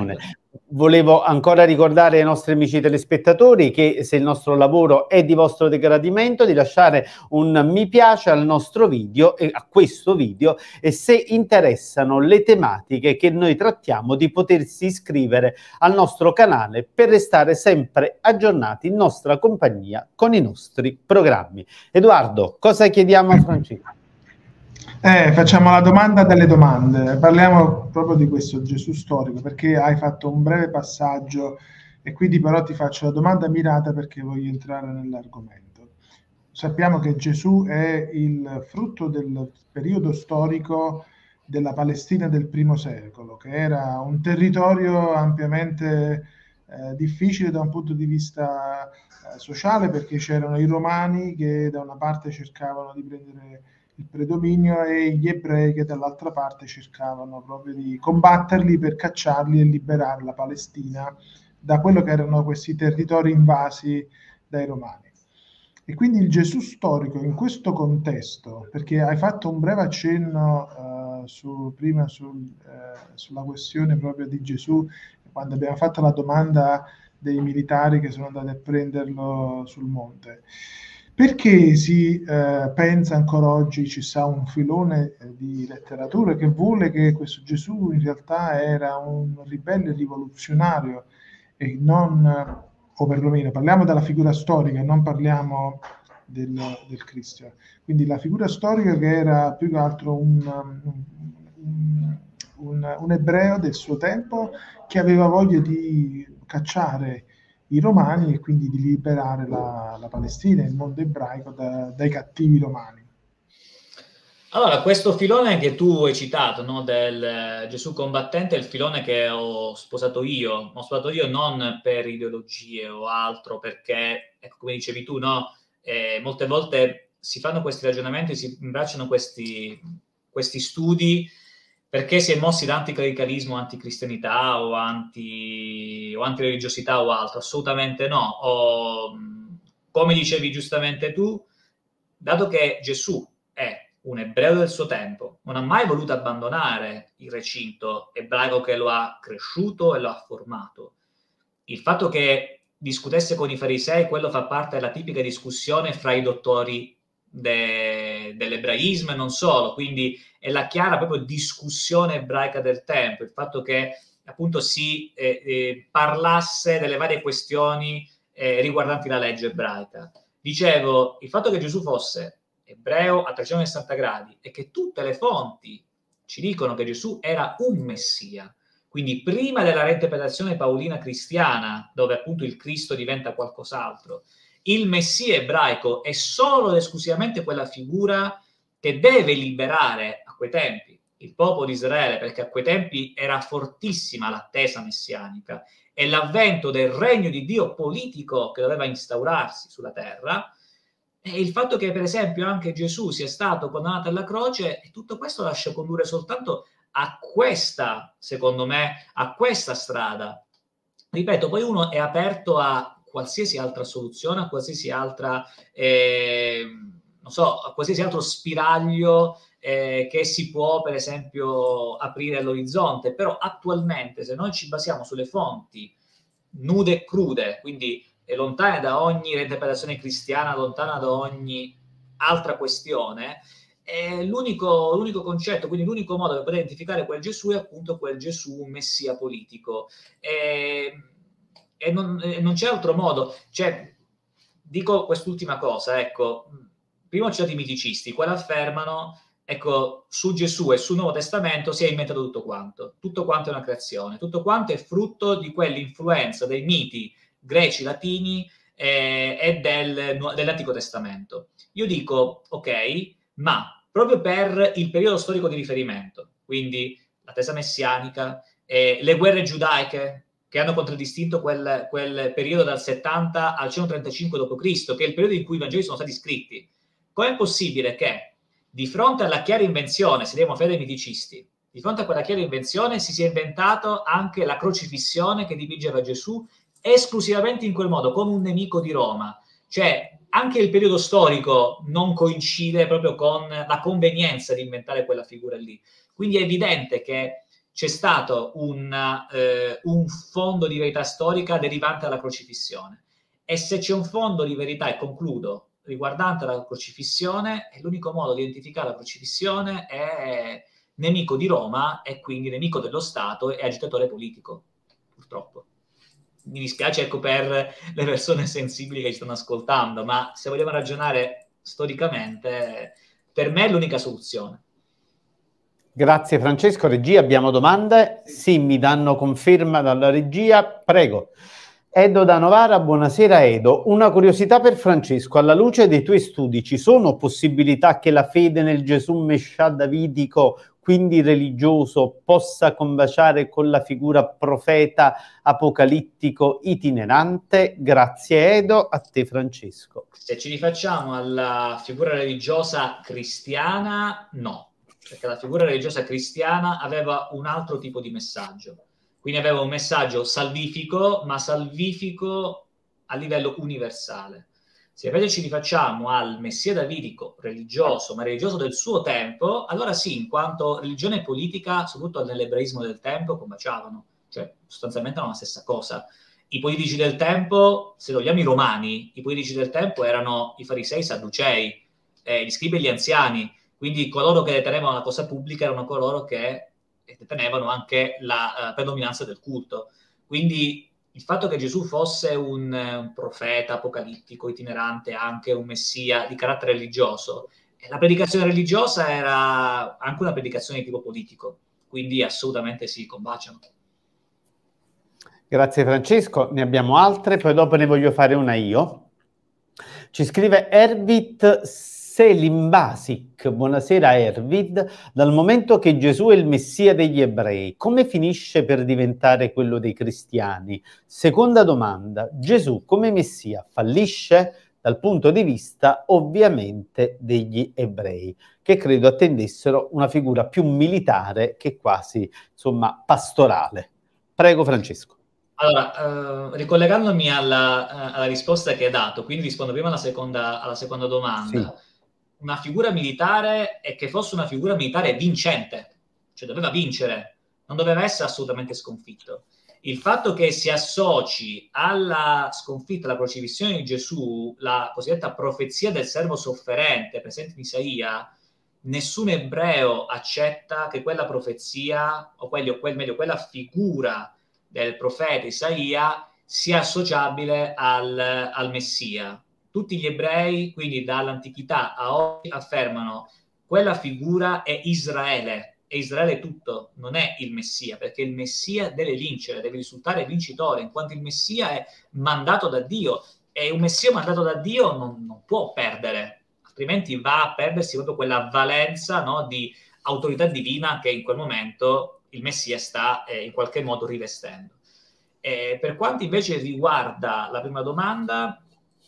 Volevo ancora ricordare ai nostri amici telespettatori che se il nostro lavoro è di vostro gradimento, di lasciare un mi piace al nostro video e a questo video, e se interessano le tematiche che noi trattiamo di potersi iscrivere al nostro canale per restare sempre aggiornati in nostra compagnia con i nostri programmi. Edoardo, cosa chiediamo a Francesco? Facciamo la domanda delle domande, parliamo proprio di questo Gesù storico, perché hai fatto un breve passaggio e quindi però ti faccio la domanda mirata perché voglio entrare nell'argomento. Sappiamo che Gesù è il frutto del periodo storico della Palestina del primo secolo, che era un territorio ampiamente difficile da un punto di vista sociale, perché c'erano i romani che da una parte cercavano di prendere il predominio e gli ebrei che dall'altra parte cercavano proprio di combatterli per cacciarli e liberare la Palestina da quello che erano questi territori invasi dai romani. E quindi il Gesù storico in questo contesto, perché hai fatto un breve accenno prima sulla questione proprio di Gesù, quando abbiamo fatto la domanda dei militari che sono andati a prenderlo sul monte. Perché si pensa ancora oggi, ci sta un filone di letteratura che vuole che questo Gesù in realtà era un ribelle rivoluzionario e non, o perlomeno parliamo della figura storica, non parliamo del Cristo. Quindi la figura storica che era più che altro un ebreo del suo tempo che aveva voglia di cacciare i romani e quindi di liberare la Palestina, il mondo ebraico dai cattivi romani. Allora, questo filone che tu hai citato, no, del Gesù combattente, è il filone che ho sposato io. Ho sposato io non per ideologie o altro, perché, ecco, come dicevi tu, no, molte volte si fanno questi ragionamenti, si imbracciano questi studi perché si è mossi da anticlericalismo, anticristianità o antireligiosità o altro. Assolutamente no. Come dicevi giustamente tu, dato che Gesù è un ebreo del suo tempo, non ha mai voluto abbandonare il recinto ebraico che lo ha cresciuto e lo ha formato. Il fatto che discutesse con i farisei, quello fa parte della tipica discussione fra i dottori dell'ebraismo e non solo, quindi è la chiara proprio discussione ebraica del tempo, il fatto che appunto si parlasse delle varie questioni riguardanti la legge ebraica. Dicevo, il fatto che Gesù fosse ebreo a 360 gradi e che tutte le fonti ci dicono che Gesù era un messia, quindi prima della reinterpretazione paolina cristiana, dove appunto il Cristo diventa qualcos'altro, il messia ebraico è solo ed esclusivamente quella figura che deve liberare a quei tempi il popolo di Israele, perché a quei tempi era fortissima l'attesa messianica e l'avvento del regno di Dio politico che doveva instaurarsi sulla terra. E il fatto che per esempio anche Gesù sia stato condannato alla croce, e tutto questo lascia condurre soltanto a questa, secondo me, a questa strada. Ripeto, poi uno è aperto a qualsiasi altra soluzione, a qualsiasi altra, non so, a qualsiasi altro spiraglio che si può, per esempio, aprire all'orizzonte. Però attualmente, se noi ci basiamo sulle fonti nude e crude, quindi lontane da ogni reinterpretazione cristiana, lontana da ogni altra questione, l'unico concetto, quindi l'unico modo per poter identificare quel Gesù è appunto quel Gesù messia politico. E non c'è altro modo. Cioè, dico quest'ultima cosa, ecco, prima ho citato i miticisti, quelli affermano, ecco, su Gesù e sul Nuovo Testamento si è inventato tutto quanto è una creazione, tutto quanto è frutto di quell'influenza dei miti greci, latini e dell'Antico Testamento. Io dico, ok, ma proprio per il periodo storico di riferimento, quindi l'attesa messianica, le guerre giudaiche che hanno contraddistinto quel periodo dal 70 al 135 d.C., che è il periodo in cui i Vangeli sono stati scritti, com'è possibile che di fronte alla chiara invenzione, se diamo fede ai miticisti, di fronte a quella chiara invenzione si sia inventato anche la crocifissione che dipingeva Gesù esclusivamente in quel modo, come un nemico di Roma? Cioè, anche il periodo storico non coincide proprio con la convenienza di inventare quella figura lì. Quindi è evidente che c'è stato un fondo di verità storica derivante dalla crocifissione. E se c'è un fondo di verità, e concludo, riguardante la crocifissione, l'unico modo di identificare la crocifissione è nemico di Roma e quindi nemico dello Stato e agitatore politico, purtroppo. Mi dispiace, ecco, per le persone sensibili che ci stanno ascoltando, ma se vogliamo ragionare storicamente, per me è l'unica soluzione. Grazie Francesco. Regia, abbiamo domande? Sì, mi danno conferma dalla regia. Prego. Edo da Novara, buonasera Edo. Una curiosità per Francesco, alla luce dei tuoi studi ci sono possibilità che la fede nel Gesù Mescià davitico, quindi religioso, possa combaciare con la figura profeta apocalittico itinerante? Grazie Edo, a te Francesco. Se ci rifacciamo alla figura religiosa cristiana, no, perché la figura religiosa cristiana aveva un altro tipo di messaggio. Quindi aveva un messaggio salvifico, ma salvifico a livello universale. Se invece ci rifacciamo al Messia davitico religioso, ma religioso del suo tempo, allora sì, in quanto religione e politica, soprattutto nell'ebraismo del tempo, combaciavano. Cioè, sostanzialmente erano la stessa cosa. I politici del tempo, se togliamo i romani, i politici del tempo erano i farisei, i sadducei, gli scribi e gli anziani. Quindi coloro che detenevano la cosa pubblica erano coloro che detenevano anche la predominanza del culto. Quindi il fatto che Gesù fosse un profeta apocalittico, itinerante, anche un messia di carattere religioso, la predicazione religiosa era anche una predicazione di tipo politico, quindi assolutamente sì, combaciano. Grazie Francesco, ne abbiamo altre, poi dopo ne voglio fare una io. Ci scrive Ervit Selimbasic, buonasera Ervid, dal momento che Gesù è il Messia degli ebrei, come finisce per diventare quello dei cristiani? Seconda domanda, Gesù come Messia fallisce dal punto di vista ovviamente degli ebrei, che credo attendessero una figura più militare che quasi, insomma, pastorale. Prego Francesco. Allora, ricollegandomi alla risposta che hai dato, quindi rispondo prima alla seconda domanda. Sì. Una figura militare e che fosse una figura militare vincente, cioè doveva vincere, non doveva essere assolutamente sconfitto. Il fatto che si associ alla sconfitta, alla crocifissione di Gesù, la cosiddetta profezia del servo sofferente presente in Isaia, nessun ebreo accetta che quella profezia, o meglio, quella figura del profeta Isaia sia associabile al Messia. Tutti gli ebrei, quindi dall'antichità a oggi, affermano quella figura è Israele tutto, non è il Messia, perché il Messia deve vincere, deve risultare vincitore, in quanto il Messia è mandato da Dio, e un Messia mandato da Dio non può perdere, altrimenti va a perdersi proprio quella valenza, no, di autorità divina che in quel momento il Messia sta in qualche modo rivestendo. Per quanto invece riguarda la prima domanda,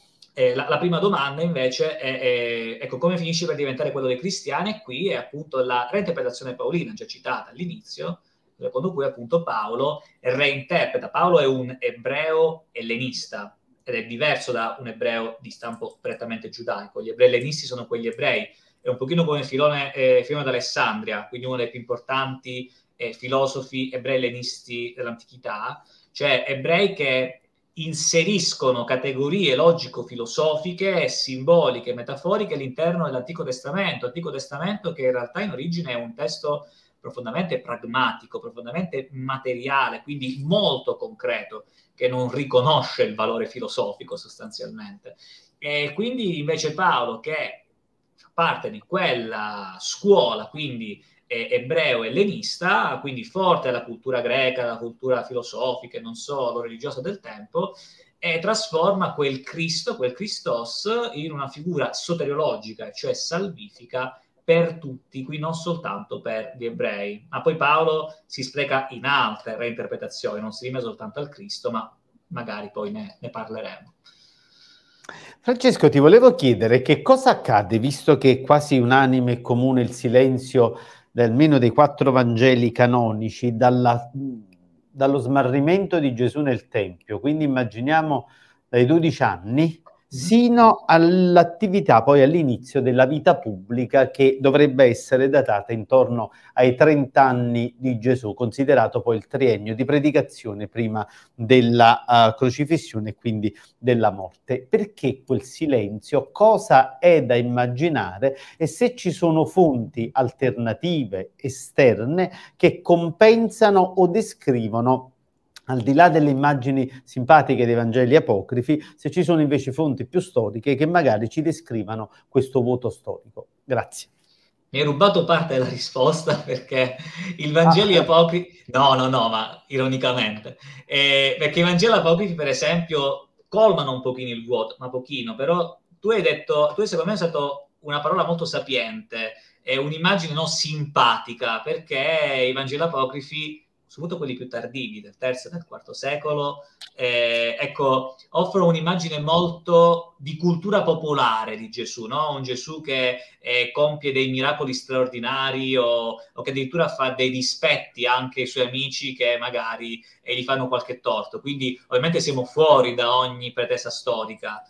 la prima domanda invece è ecco, come finisce per diventare quello dei cristiani, e qui è appunto la reinterpretazione paolina, già citata all'inizio, secondo cui appunto Paolo reinterpreta. Paolo è un ebreo ellenista, ed è diverso da un ebreo di stampo prettamente giudaico. Gli ebrei ellenisti sono quegli ebrei, è un pochino come Filone d'Alessandria, quindi uno dei più importanti filosofi ebrei ellenisti dell'antichità, cioè ebrei che inseriscono categorie logico-filosofiche, simboliche, metaforiche all'interno dell'Antico Testamento che in realtà in origine è un testo profondamente pragmatico, profondamente materiale, quindi molto concreto, che non riconosce il valore filosofico sostanzialmente. E quindi invece Paolo, che fa parte di quella scuola, quindi ebreo ellenista, quindi forte della cultura greca, della cultura filosofica e non solo religiosa del tempo, e trasforma quel Cristo, quel Christos, in una figura soteriologica, cioè salvifica per tutti, qui non soltanto per gli ebrei. Ma poi Paolo si spreca in altre reinterpretazioni, non si rimane soltanto al Cristo, ma magari poi ne parleremo. Francesco, ti volevo chiedere che cosa accade, visto che è quasi unanime e comune il silenzio almeno dei 4 Vangeli canonici, dallo smarrimento di Gesù nel Tempio. Quindi immaginiamo dai 12 anni sino all'attività poi all'inizio della vita pubblica, che dovrebbe essere datata intorno ai 30 anni di Gesù, considerato poi il triennio di predicazione prima della crocifissione e quindi della morte. Perché quel silenzio? Cosa è da immaginare? E se ci sono fonti alternative esterne che compensano o descrivono, al di là delle immagini simpatiche dei Vangeli apocrifi, se ci sono invece fonti più storiche che magari ci descrivano questo vuoto storico. Grazie. Mi hai rubato parte della risposta, perché il Vangeli apocrifi... No, ma ironicamente. Perché i Vangeli apocrifi, per esempio, colmano un pochino il vuoto, ma pochino, però tu hai secondo me hai usato una parola molto sapiente, è un'immagine non simpatica, perché i Vangeli apocrifi, soprattutto quelli più tardivi, del III e del IV secolo, ecco, offrono un'immagine molto di cultura popolare di Gesù, no? Un Gesù che compie dei miracoli straordinari o che addirittura fa dei dispetti anche ai suoi amici che magari gli fanno qualche torto. Quindi ovviamente siamo fuori da ogni pretesa storica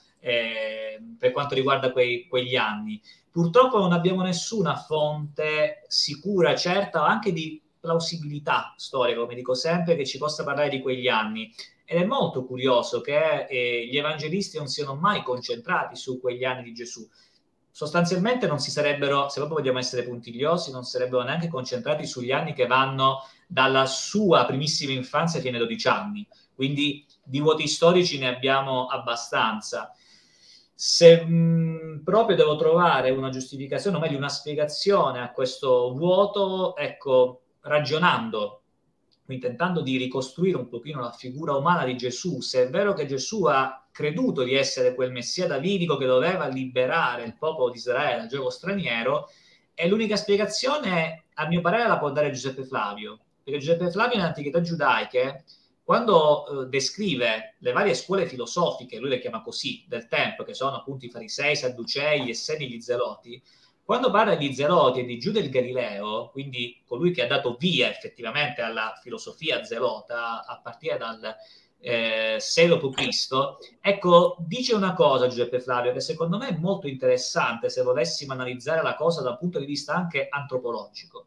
per quanto riguarda quegli anni. Purtroppo non abbiamo nessuna fonte sicura, certa, anche di plausibilità storica, come dico sempre, che ci possa parlare di quegli anni. Ed è molto curioso che gli evangelisti non siano mai concentrati su quegli anni di Gesù. Sostanzialmente non si sarebbero, se proprio vogliamo essere puntigliosi, non sarebbero neanche concentrati sugli anni che vanno dalla sua primissima infanzia fino ai 12 anni. Quindi di vuoti storici ne abbiamo abbastanza. Se proprio devo trovare una giustificazione, o meglio una spiegazione a questo vuoto, ecco, ragionando, quindi tentando di ricostruire un pochino la figura umana di Gesù, se è vero che Gesù ha creduto di essere quel messia davidico che doveva liberare il popolo di Israele dal giogo straniero, e l'unica spiegazione, a mio parere, la può dare Giuseppe Flavio, perché Giuseppe Flavio nelle antichità giudaiche, quando descrive le varie scuole filosofiche, lui le chiama così, del tempo, che sono appunto i farisei, i sadducei, gli esseni, gli zeloti, quando parla di Zeloti e di Giuda il Galileo, quindi colui che ha dato via effettivamente alla filosofia zelota a partire dal 6 d.C., ecco, dice una cosa Giuseppe Flavio che secondo me è molto interessante se volessimo analizzare la cosa da un punto di vista anche antropologico.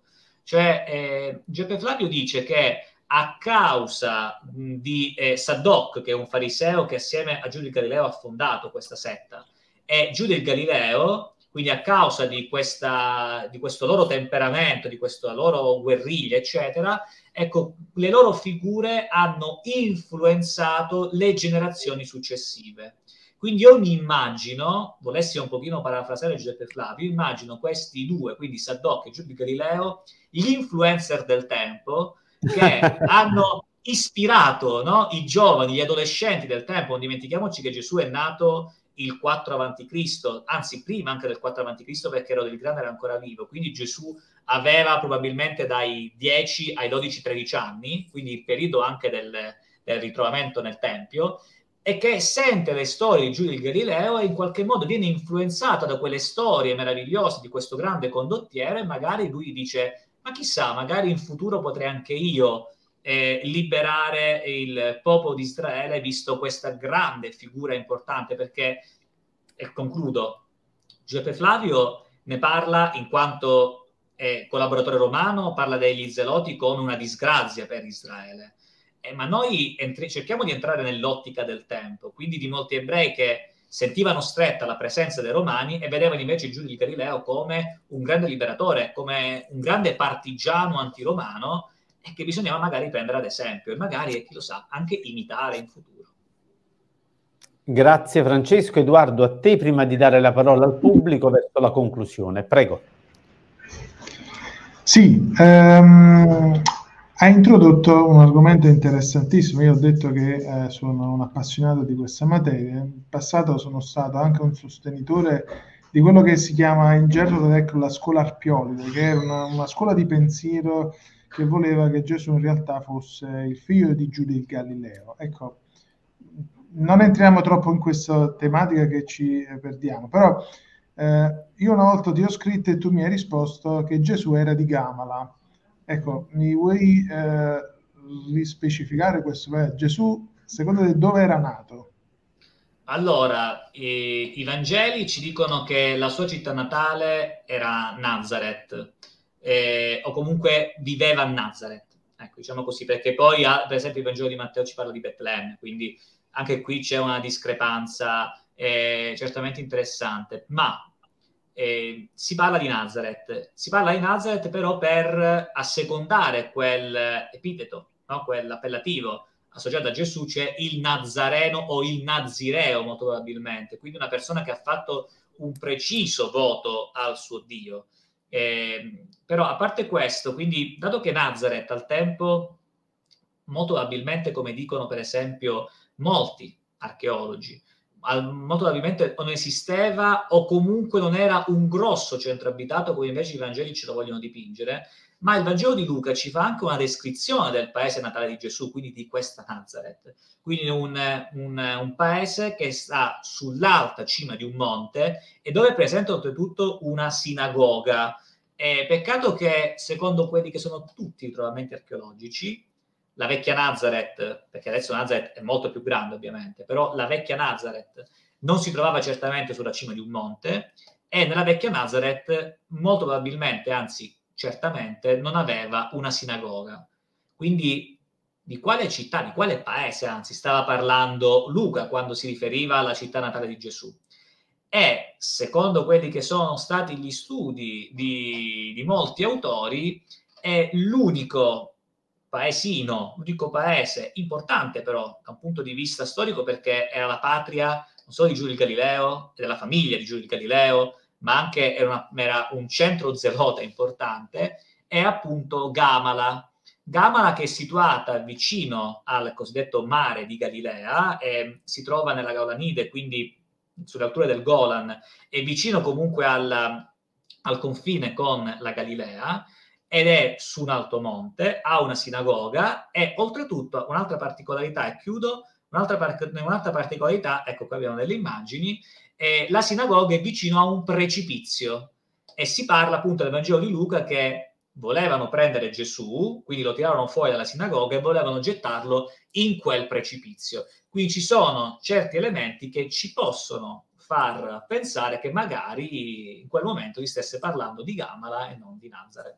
Cioè, Giuseppe Flavio dice che a causa di Saddoc, che è un fariseo che assieme a Giuda il Galileo ha fondato questa setta, e Giuda il Galileo, quindi a causa di questo loro temperamento, di questa loro guerriglia, eccetera, ecco, le loro figure hanno influenzato le generazioni successive. Quindi io mi immagino, volessi un pochino parafrasare Giuseppe Flavio, immagino questi due, quindi Saddoc e Giuda di Galileo, gli influencer del tempo, che hanno ispirato, no, i giovani, gli adolescenti del tempo. Non dimentichiamoci che Gesù è nato il 4 avanti Cristo, anzi prima anche del 4 avanti Cristo, perché Erode il Grande era ancora vivo, quindi Gesù aveva probabilmente dai 10 ai 12-13 anni, quindi il periodo anche del ritrovamento nel Tempio, e che sente le storie di Giuda il Galileo e in qualche modo viene influenzato da quelle storie meravigliose di questo grande condottiero, e magari lui dice, ma chissà, magari in futuro potrei anche io liberare il popolo di Israele, visto questa grande figura importante, perché, e concludo, Giuseppe Flavio ne parla in quanto collaboratore romano, parla degli Zeloti come una disgrazia per Israele. Ma noi cerchiamo di entrare nell'ottica del tempo, quindi di molti ebrei che sentivano stretta la presenza dei romani e vedevano invece Giuda di Galileo come un grande liberatore, come un grande partigiano antiromano, e che bisognava magari prendere ad esempio e magari, chi lo sa, anche imitare in futuro. Grazie Francesco. Edoardo, a te prima di dare la parola al pubblico verso la conclusione. Prego. Sì, hai introdotto un argomento interessantissimo. Io ho detto che sono un appassionato di questa materia. In passato sono stato anche un sostenitore di quello che si chiama in gergo tedesco la scuola arpiolida, che è una scuola di pensiero che voleva che Gesù in realtà fosse il figlio di Giuda il Galileo. Ecco, non entriamo troppo in questa tematica che ci perdiamo, però io una volta ti ho scritto e tu mi hai risposto che Gesù era di Gamala. Ecco, mi vuoi rispecificare questo? Gesù, secondo te, dove era nato? Allora, i Vangeli ci dicono che la sua città natale era Nazareth, o comunque viveva a Nazareth, ecco, diciamo così, perché poi, per esempio, il Vangelo di Matteo ci parla di Betlemme, quindi anche qui c'è una discrepanza certamente interessante, ma si parla di Nazareth però per assecondare quel epiteto, no? Quell'appellativo associato a Gesù, c'è il Nazareno o il Nazireo molto probabilmente, quindi una persona che ha fatto un preciso voto al suo Dio. Però a parte questo, quindi dato che Nazareth al tempo, molto probabilmente, come dicono per esempio molti archeologi, molto probabilmente non esisteva o comunque non era un grosso centro abitato come invece i Vangeli ce lo vogliono dipingere, ma il Vangelo di Luca ci fa anche una descrizione del paese natale di Gesù, quindi di questa Nazareth. Quindi un paese che sta sull'alta cima di un monte e dove è presente oltretutto una sinagoga. Peccato che, secondo quelli che sono tutti i ritrovamenti archeologici, la vecchia Nazareth, perché adesso Nazareth è molto più grande ovviamente, però la vecchia Nazareth non si trovava certamente sulla cima di un monte e nella vecchia Nazareth molto probabilmente, anzi certamente, non aveva una sinagoga. Quindi di quale città, di quale paese anzi stava parlando Luca quando si riferiva alla città natale di Gesù? E secondo quelli che sono stati gli studi di molti autori è l'unico paese importante però da un punto di vista storico, perché era la patria non solo di Giulio il Galileo e della famiglia di Giulio il Galileo, ma anche era un centro zelota importante, è appunto Gamala. Gamala, che è situata vicino al cosiddetto mare di Galilea, si trova nella Golanide, quindi sulle alture del Golan, è vicino comunque al confine con la Galilea, ed è su un alto monte, ha una sinagoga e oltretutto un'altra particolarità, e chiudo, un'altra particolarità, ecco qua abbiamo delle immagini, la sinagoga è vicino a un precipizio e si parla appunto del Vangelo di Luca che volevano prendere Gesù, quindi lo tirarono fuori dalla sinagoga e volevano gettarlo in quel precipizio. Quindi ci sono certi elementi che ci possono far pensare che magari in quel momento si stesse parlando di Gamala e non di Nazareth.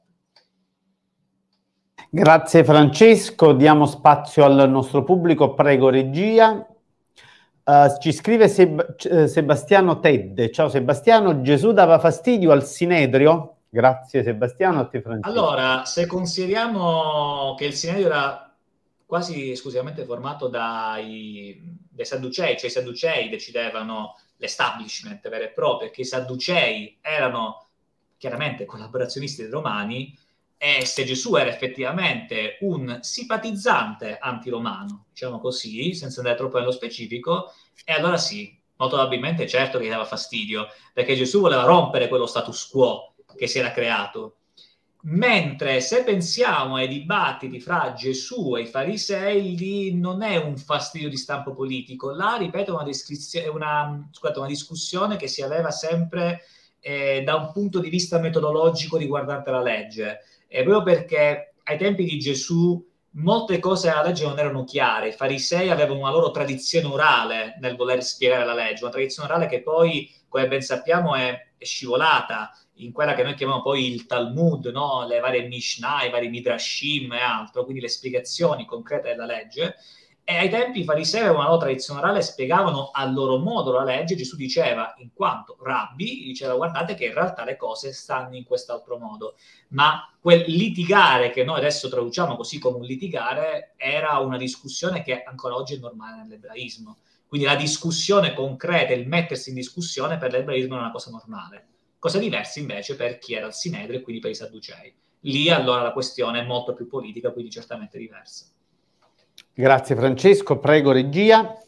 Grazie Francesco, diamo spazio al nostro pubblico, prego regia. Ci scrive Sebastiano Tedde. Ciao Sebastiano, Gesù dava fastidio al Sinedrio? Grazie Sebastiano, a te Francesco. Allora, se consideriamo che il Sinedrio era quasi esclusivamente formato dai Sadducei, cioè i Sadducei decidevano l'establishment vero e proprio, che i Sadducei erano chiaramente collaborazionisti dei Romani, e se Gesù era effettivamente un simpatizzante antiromano, diciamo così, senza andare troppo nello specifico, e allora sì, molto probabilmente certo che gli dava fastidio, perché Gesù voleva rompere quello status quo che si era creato. Mentre se pensiamo ai dibattiti fra Gesù e i farisei, lì non è un fastidio di stampo politico, là, ripeto, una discussione che si aveva sempre da un punto di vista metodologico riguardante la legge. Proprio perché ai tempi di Gesù molte cose della legge non erano chiare, i farisei avevano una loro tradizione orale nel voler spiegare la legge, una tradizione orale che poi, come ben sappiamo, è scivolata in quella che noi chiamiamo poi il Talmud, no? Le varie Mishnah, i vari Midrashim e altro, quindi le spiegazioni concrete della legge. E ai tempi i farisei avevano una loro tradizione orale, spiegavano a loro modo la legge. Gesù diceva, in quanto rabbi, diceva guardate che in realtà le cose stanno in quest'altro modo. Ma quel litigare che noi adesso traduciamo così come un litigare era una discussione che ancora oggi è normale nell'ebraismo. Quindi la discussione concreta, il mettersi in discussione per l'ebraismo è una cosa normale. Cose diverse invece per chi era al Sinedrio e quindi per i Sadducei. Lì allora la questione è molto più politica, quindi certamente diversa. Grazie Francesco, prego regia.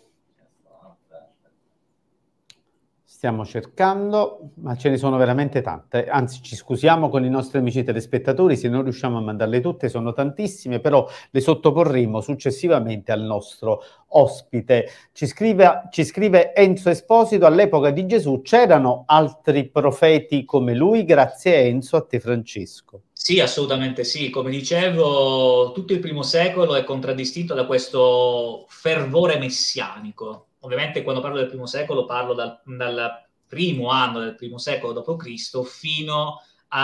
Stiamo cercando, ma ce ne sono veramente tante. Anzi, ci scusiamo con i nostri amici telespettatori se non riusciamo a mandarle tutte, sono tantissime, però le sottoporremo successivamente al nostro ospite. Ci scrive Enzo Esposito, all'epoca di Gesù c'erano altri profeti come lui? Grazie Enzo, a te Francesco. Sì, assolutamente sì. Come dicevo, tutto il primo secolo è contraddistinto da questo fervore messianico. ovviamente quando parlo del primo secolo parlo dal primo anno del primo secolo d.C. fino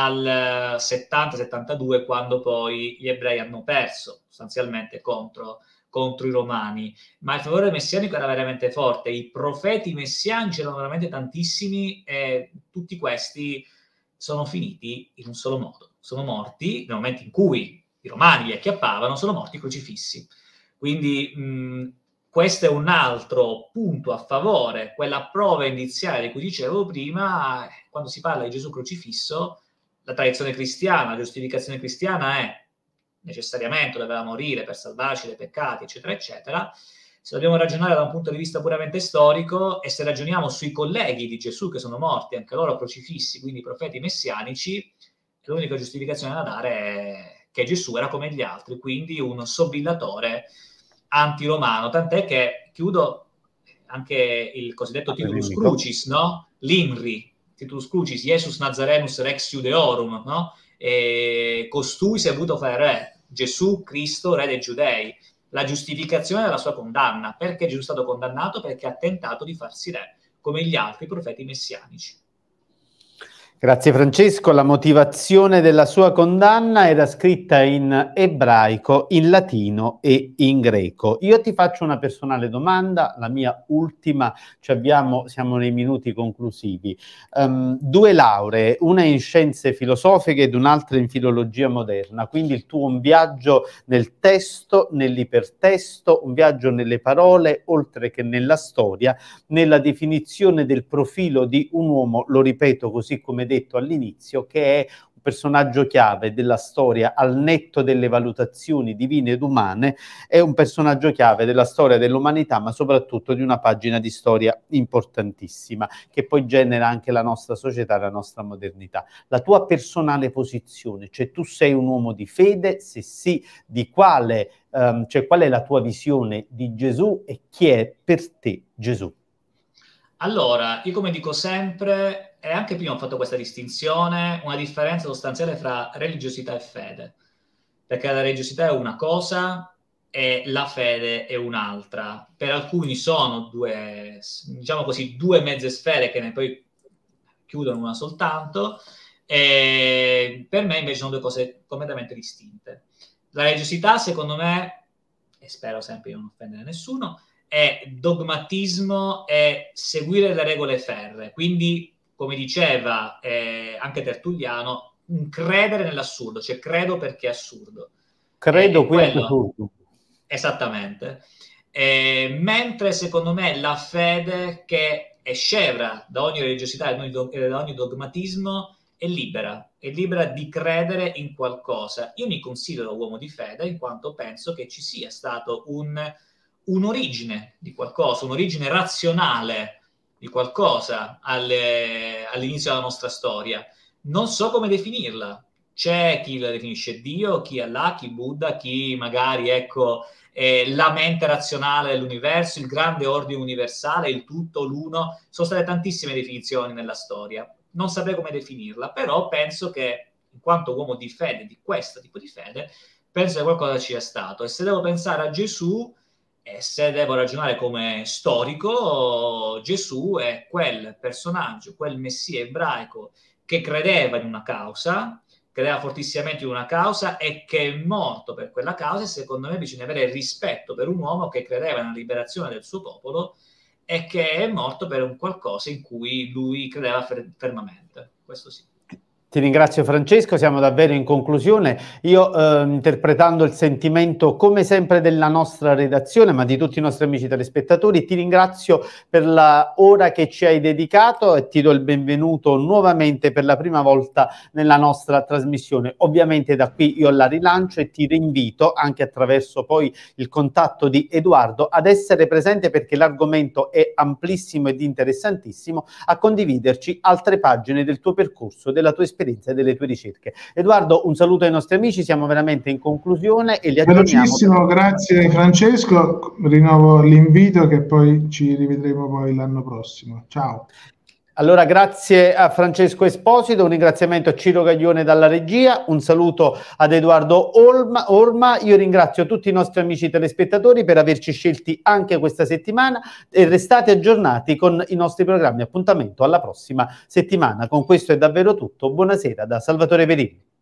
al 70-72, quando poi gli ebrei hanno perso sostanzialmente contro i romani. Ma il favore messianico era veramente forte, i profeti messianici erano veramente tantissimi, e tutti questi sono finiti in un solo modo: sono morti nel momento in cui i romani li acchiappavano, sono morti crocifissi. Quindi questo è un altro punto a favore, quella prova iniziale di cui dicevo prima. Quando si parla di Gesù crocifisso, la tradizione cristiana, la giustificazione cristiana è necessariamente doveva morire per salvarci dai peccati, eccetera, eccetera. Se dobbiamo ragionare da un punto di vista puramente storico, e se ragioniamo sui colleghi di Gesù che sono morti, anche loro crocifissi, quindi profeti messianici, l'unica giustificazione da dare è che Gesù era come gli altri, quindi un sobillatore antiromano, tant'è che, chiudo, anche il cosiddetto Titulus Crucis, no? L'INRI, Titulus Crucis, Jesus Nazarenus Rex Iudeorum, no? E costui si è voluto fare re, Gesù Cristo, re dei Giudei. La giustificazione della sua condanna. Perché Gesù è stato condannato? Perché ha tentato di farsi re, come gli altri profeti messianici. Grazie Francesco, la motivazione della sua condanna era scritta in ebraico, in latino e in greco. Io ti faccio una personale domanda, la mia ultima, siamo nei minuti conclusivi. 2 lauree, una in scienze filosofiche ed un'altra in filologia moderna, quindi il tuo un viaggio nel testo, nell'ipertesto, un viaggio nelle parole, oltre che nella storia, nella definizione del profilo di un uomo, lo ripeto così come detto all'inizio, che è un personaggio chiave della storia, al netto delle valutazioni divine ed umane, è un personaggio chiave della storia dell'umanità, ma soprattutto di una pagina di storia importantissima, che poi genera anche la nostra società, la nostra modernità. La tua personale posizione, cioè tu sei un uomo di fede? Se sì, di qual è la tua visione di Gesù e chi è per te Gesù? Allora, io come dico sempre, e anche prima ho fatto questa distinzione, una differenza sostanziale fra religiosità e fede, perché la religiosità è una cosa e la fede è un'altra. Per alcuni sono due, diciamo così, due mezze sfere che ne poi chiudono una soltanto, e per me invece sono due cose completamente distinte. La religiosità, secondo me, e spero sempre di non offendere nessuno, è dogmatismo e seguire le regole ferree. Quindi, come diceva anche Tertulliano, un credere nell'assurdo, cioè credo perché è assurdo. Credo qui è assurdo. Esattamente. Mentre secondo me la fede, che è scevra da ogni religiosità e da ogni dogmatismo, è libera di credere in qualcosa. Io mi considero uomo di fede in quanto penso che ci sia stato un'origine di qualcosa, un'origine razionale di qualcosa all'inizio della nostra storia. Non so come definirla. C'è chi la definisce Dio, chi Allah, chi Buddha, chi magari, la mente razionale dell'universo, il grande ordine universale, il tutto, l'uno. Sono state tantissime definizioni nella storia. Non saprei come definirla, però penso che, in quanto uomo di fede, di questo tipo di fede, penso che qualcosa ci sia stato. E se devo pensare a Gesù, e se devo ragionare come storico, Gesù è quel personaggio, quel messia ebraico che credeva in una causa, credeva fortissimamente in una causa e che è morto per quella causa. E secondo me bisogna avere rispetto per un uomo che credeva nella liberazione del suo popolo e che è morto per un qualcosa in cui lui credeva fermamente. Questo sì. Ti ringrazio Francesco, siamo davvero in conclusione. Io interpretando il sentimento come sempre della nostra redazione, ma di tutti i nostri amici telespettatori, ti ringrazio per la ora che ci hai dedicato e ti do il benvenuto nuovamente per la prima volta nella nostra trasmissione. Ovviamente da qui io la rilancio e ti rinvito, anche attraverso poi il contatto di Edoardo, ad essere presente, perché l'argomento è amplissimo ed interessantissimo, a condividerci altre pagine del tuo percorso, della tua esperienza e delle tue ricerche. Edoardo, un saluto ai nostri amici, siamo veramente in conclusione e li aggiorniamo. Velocissimo, grazie Francesco, rinnovo l'invito che poi ci rivedremo poi l'anno prossimo. Ciao. Allora, grazie a Francesco Esposito, un ringraziamento a Ciro Gaglione dalla regia, un saluto ad Edoardo Orma. Io ringrazio tutti i nostri amici telespettatori per averci scelti anche questa settimana e restate aggiornati con i nostri programmi. Appuntamento alla prossima settimana. Con questo è davvero tutto. Buonasera da Salvatore Verini.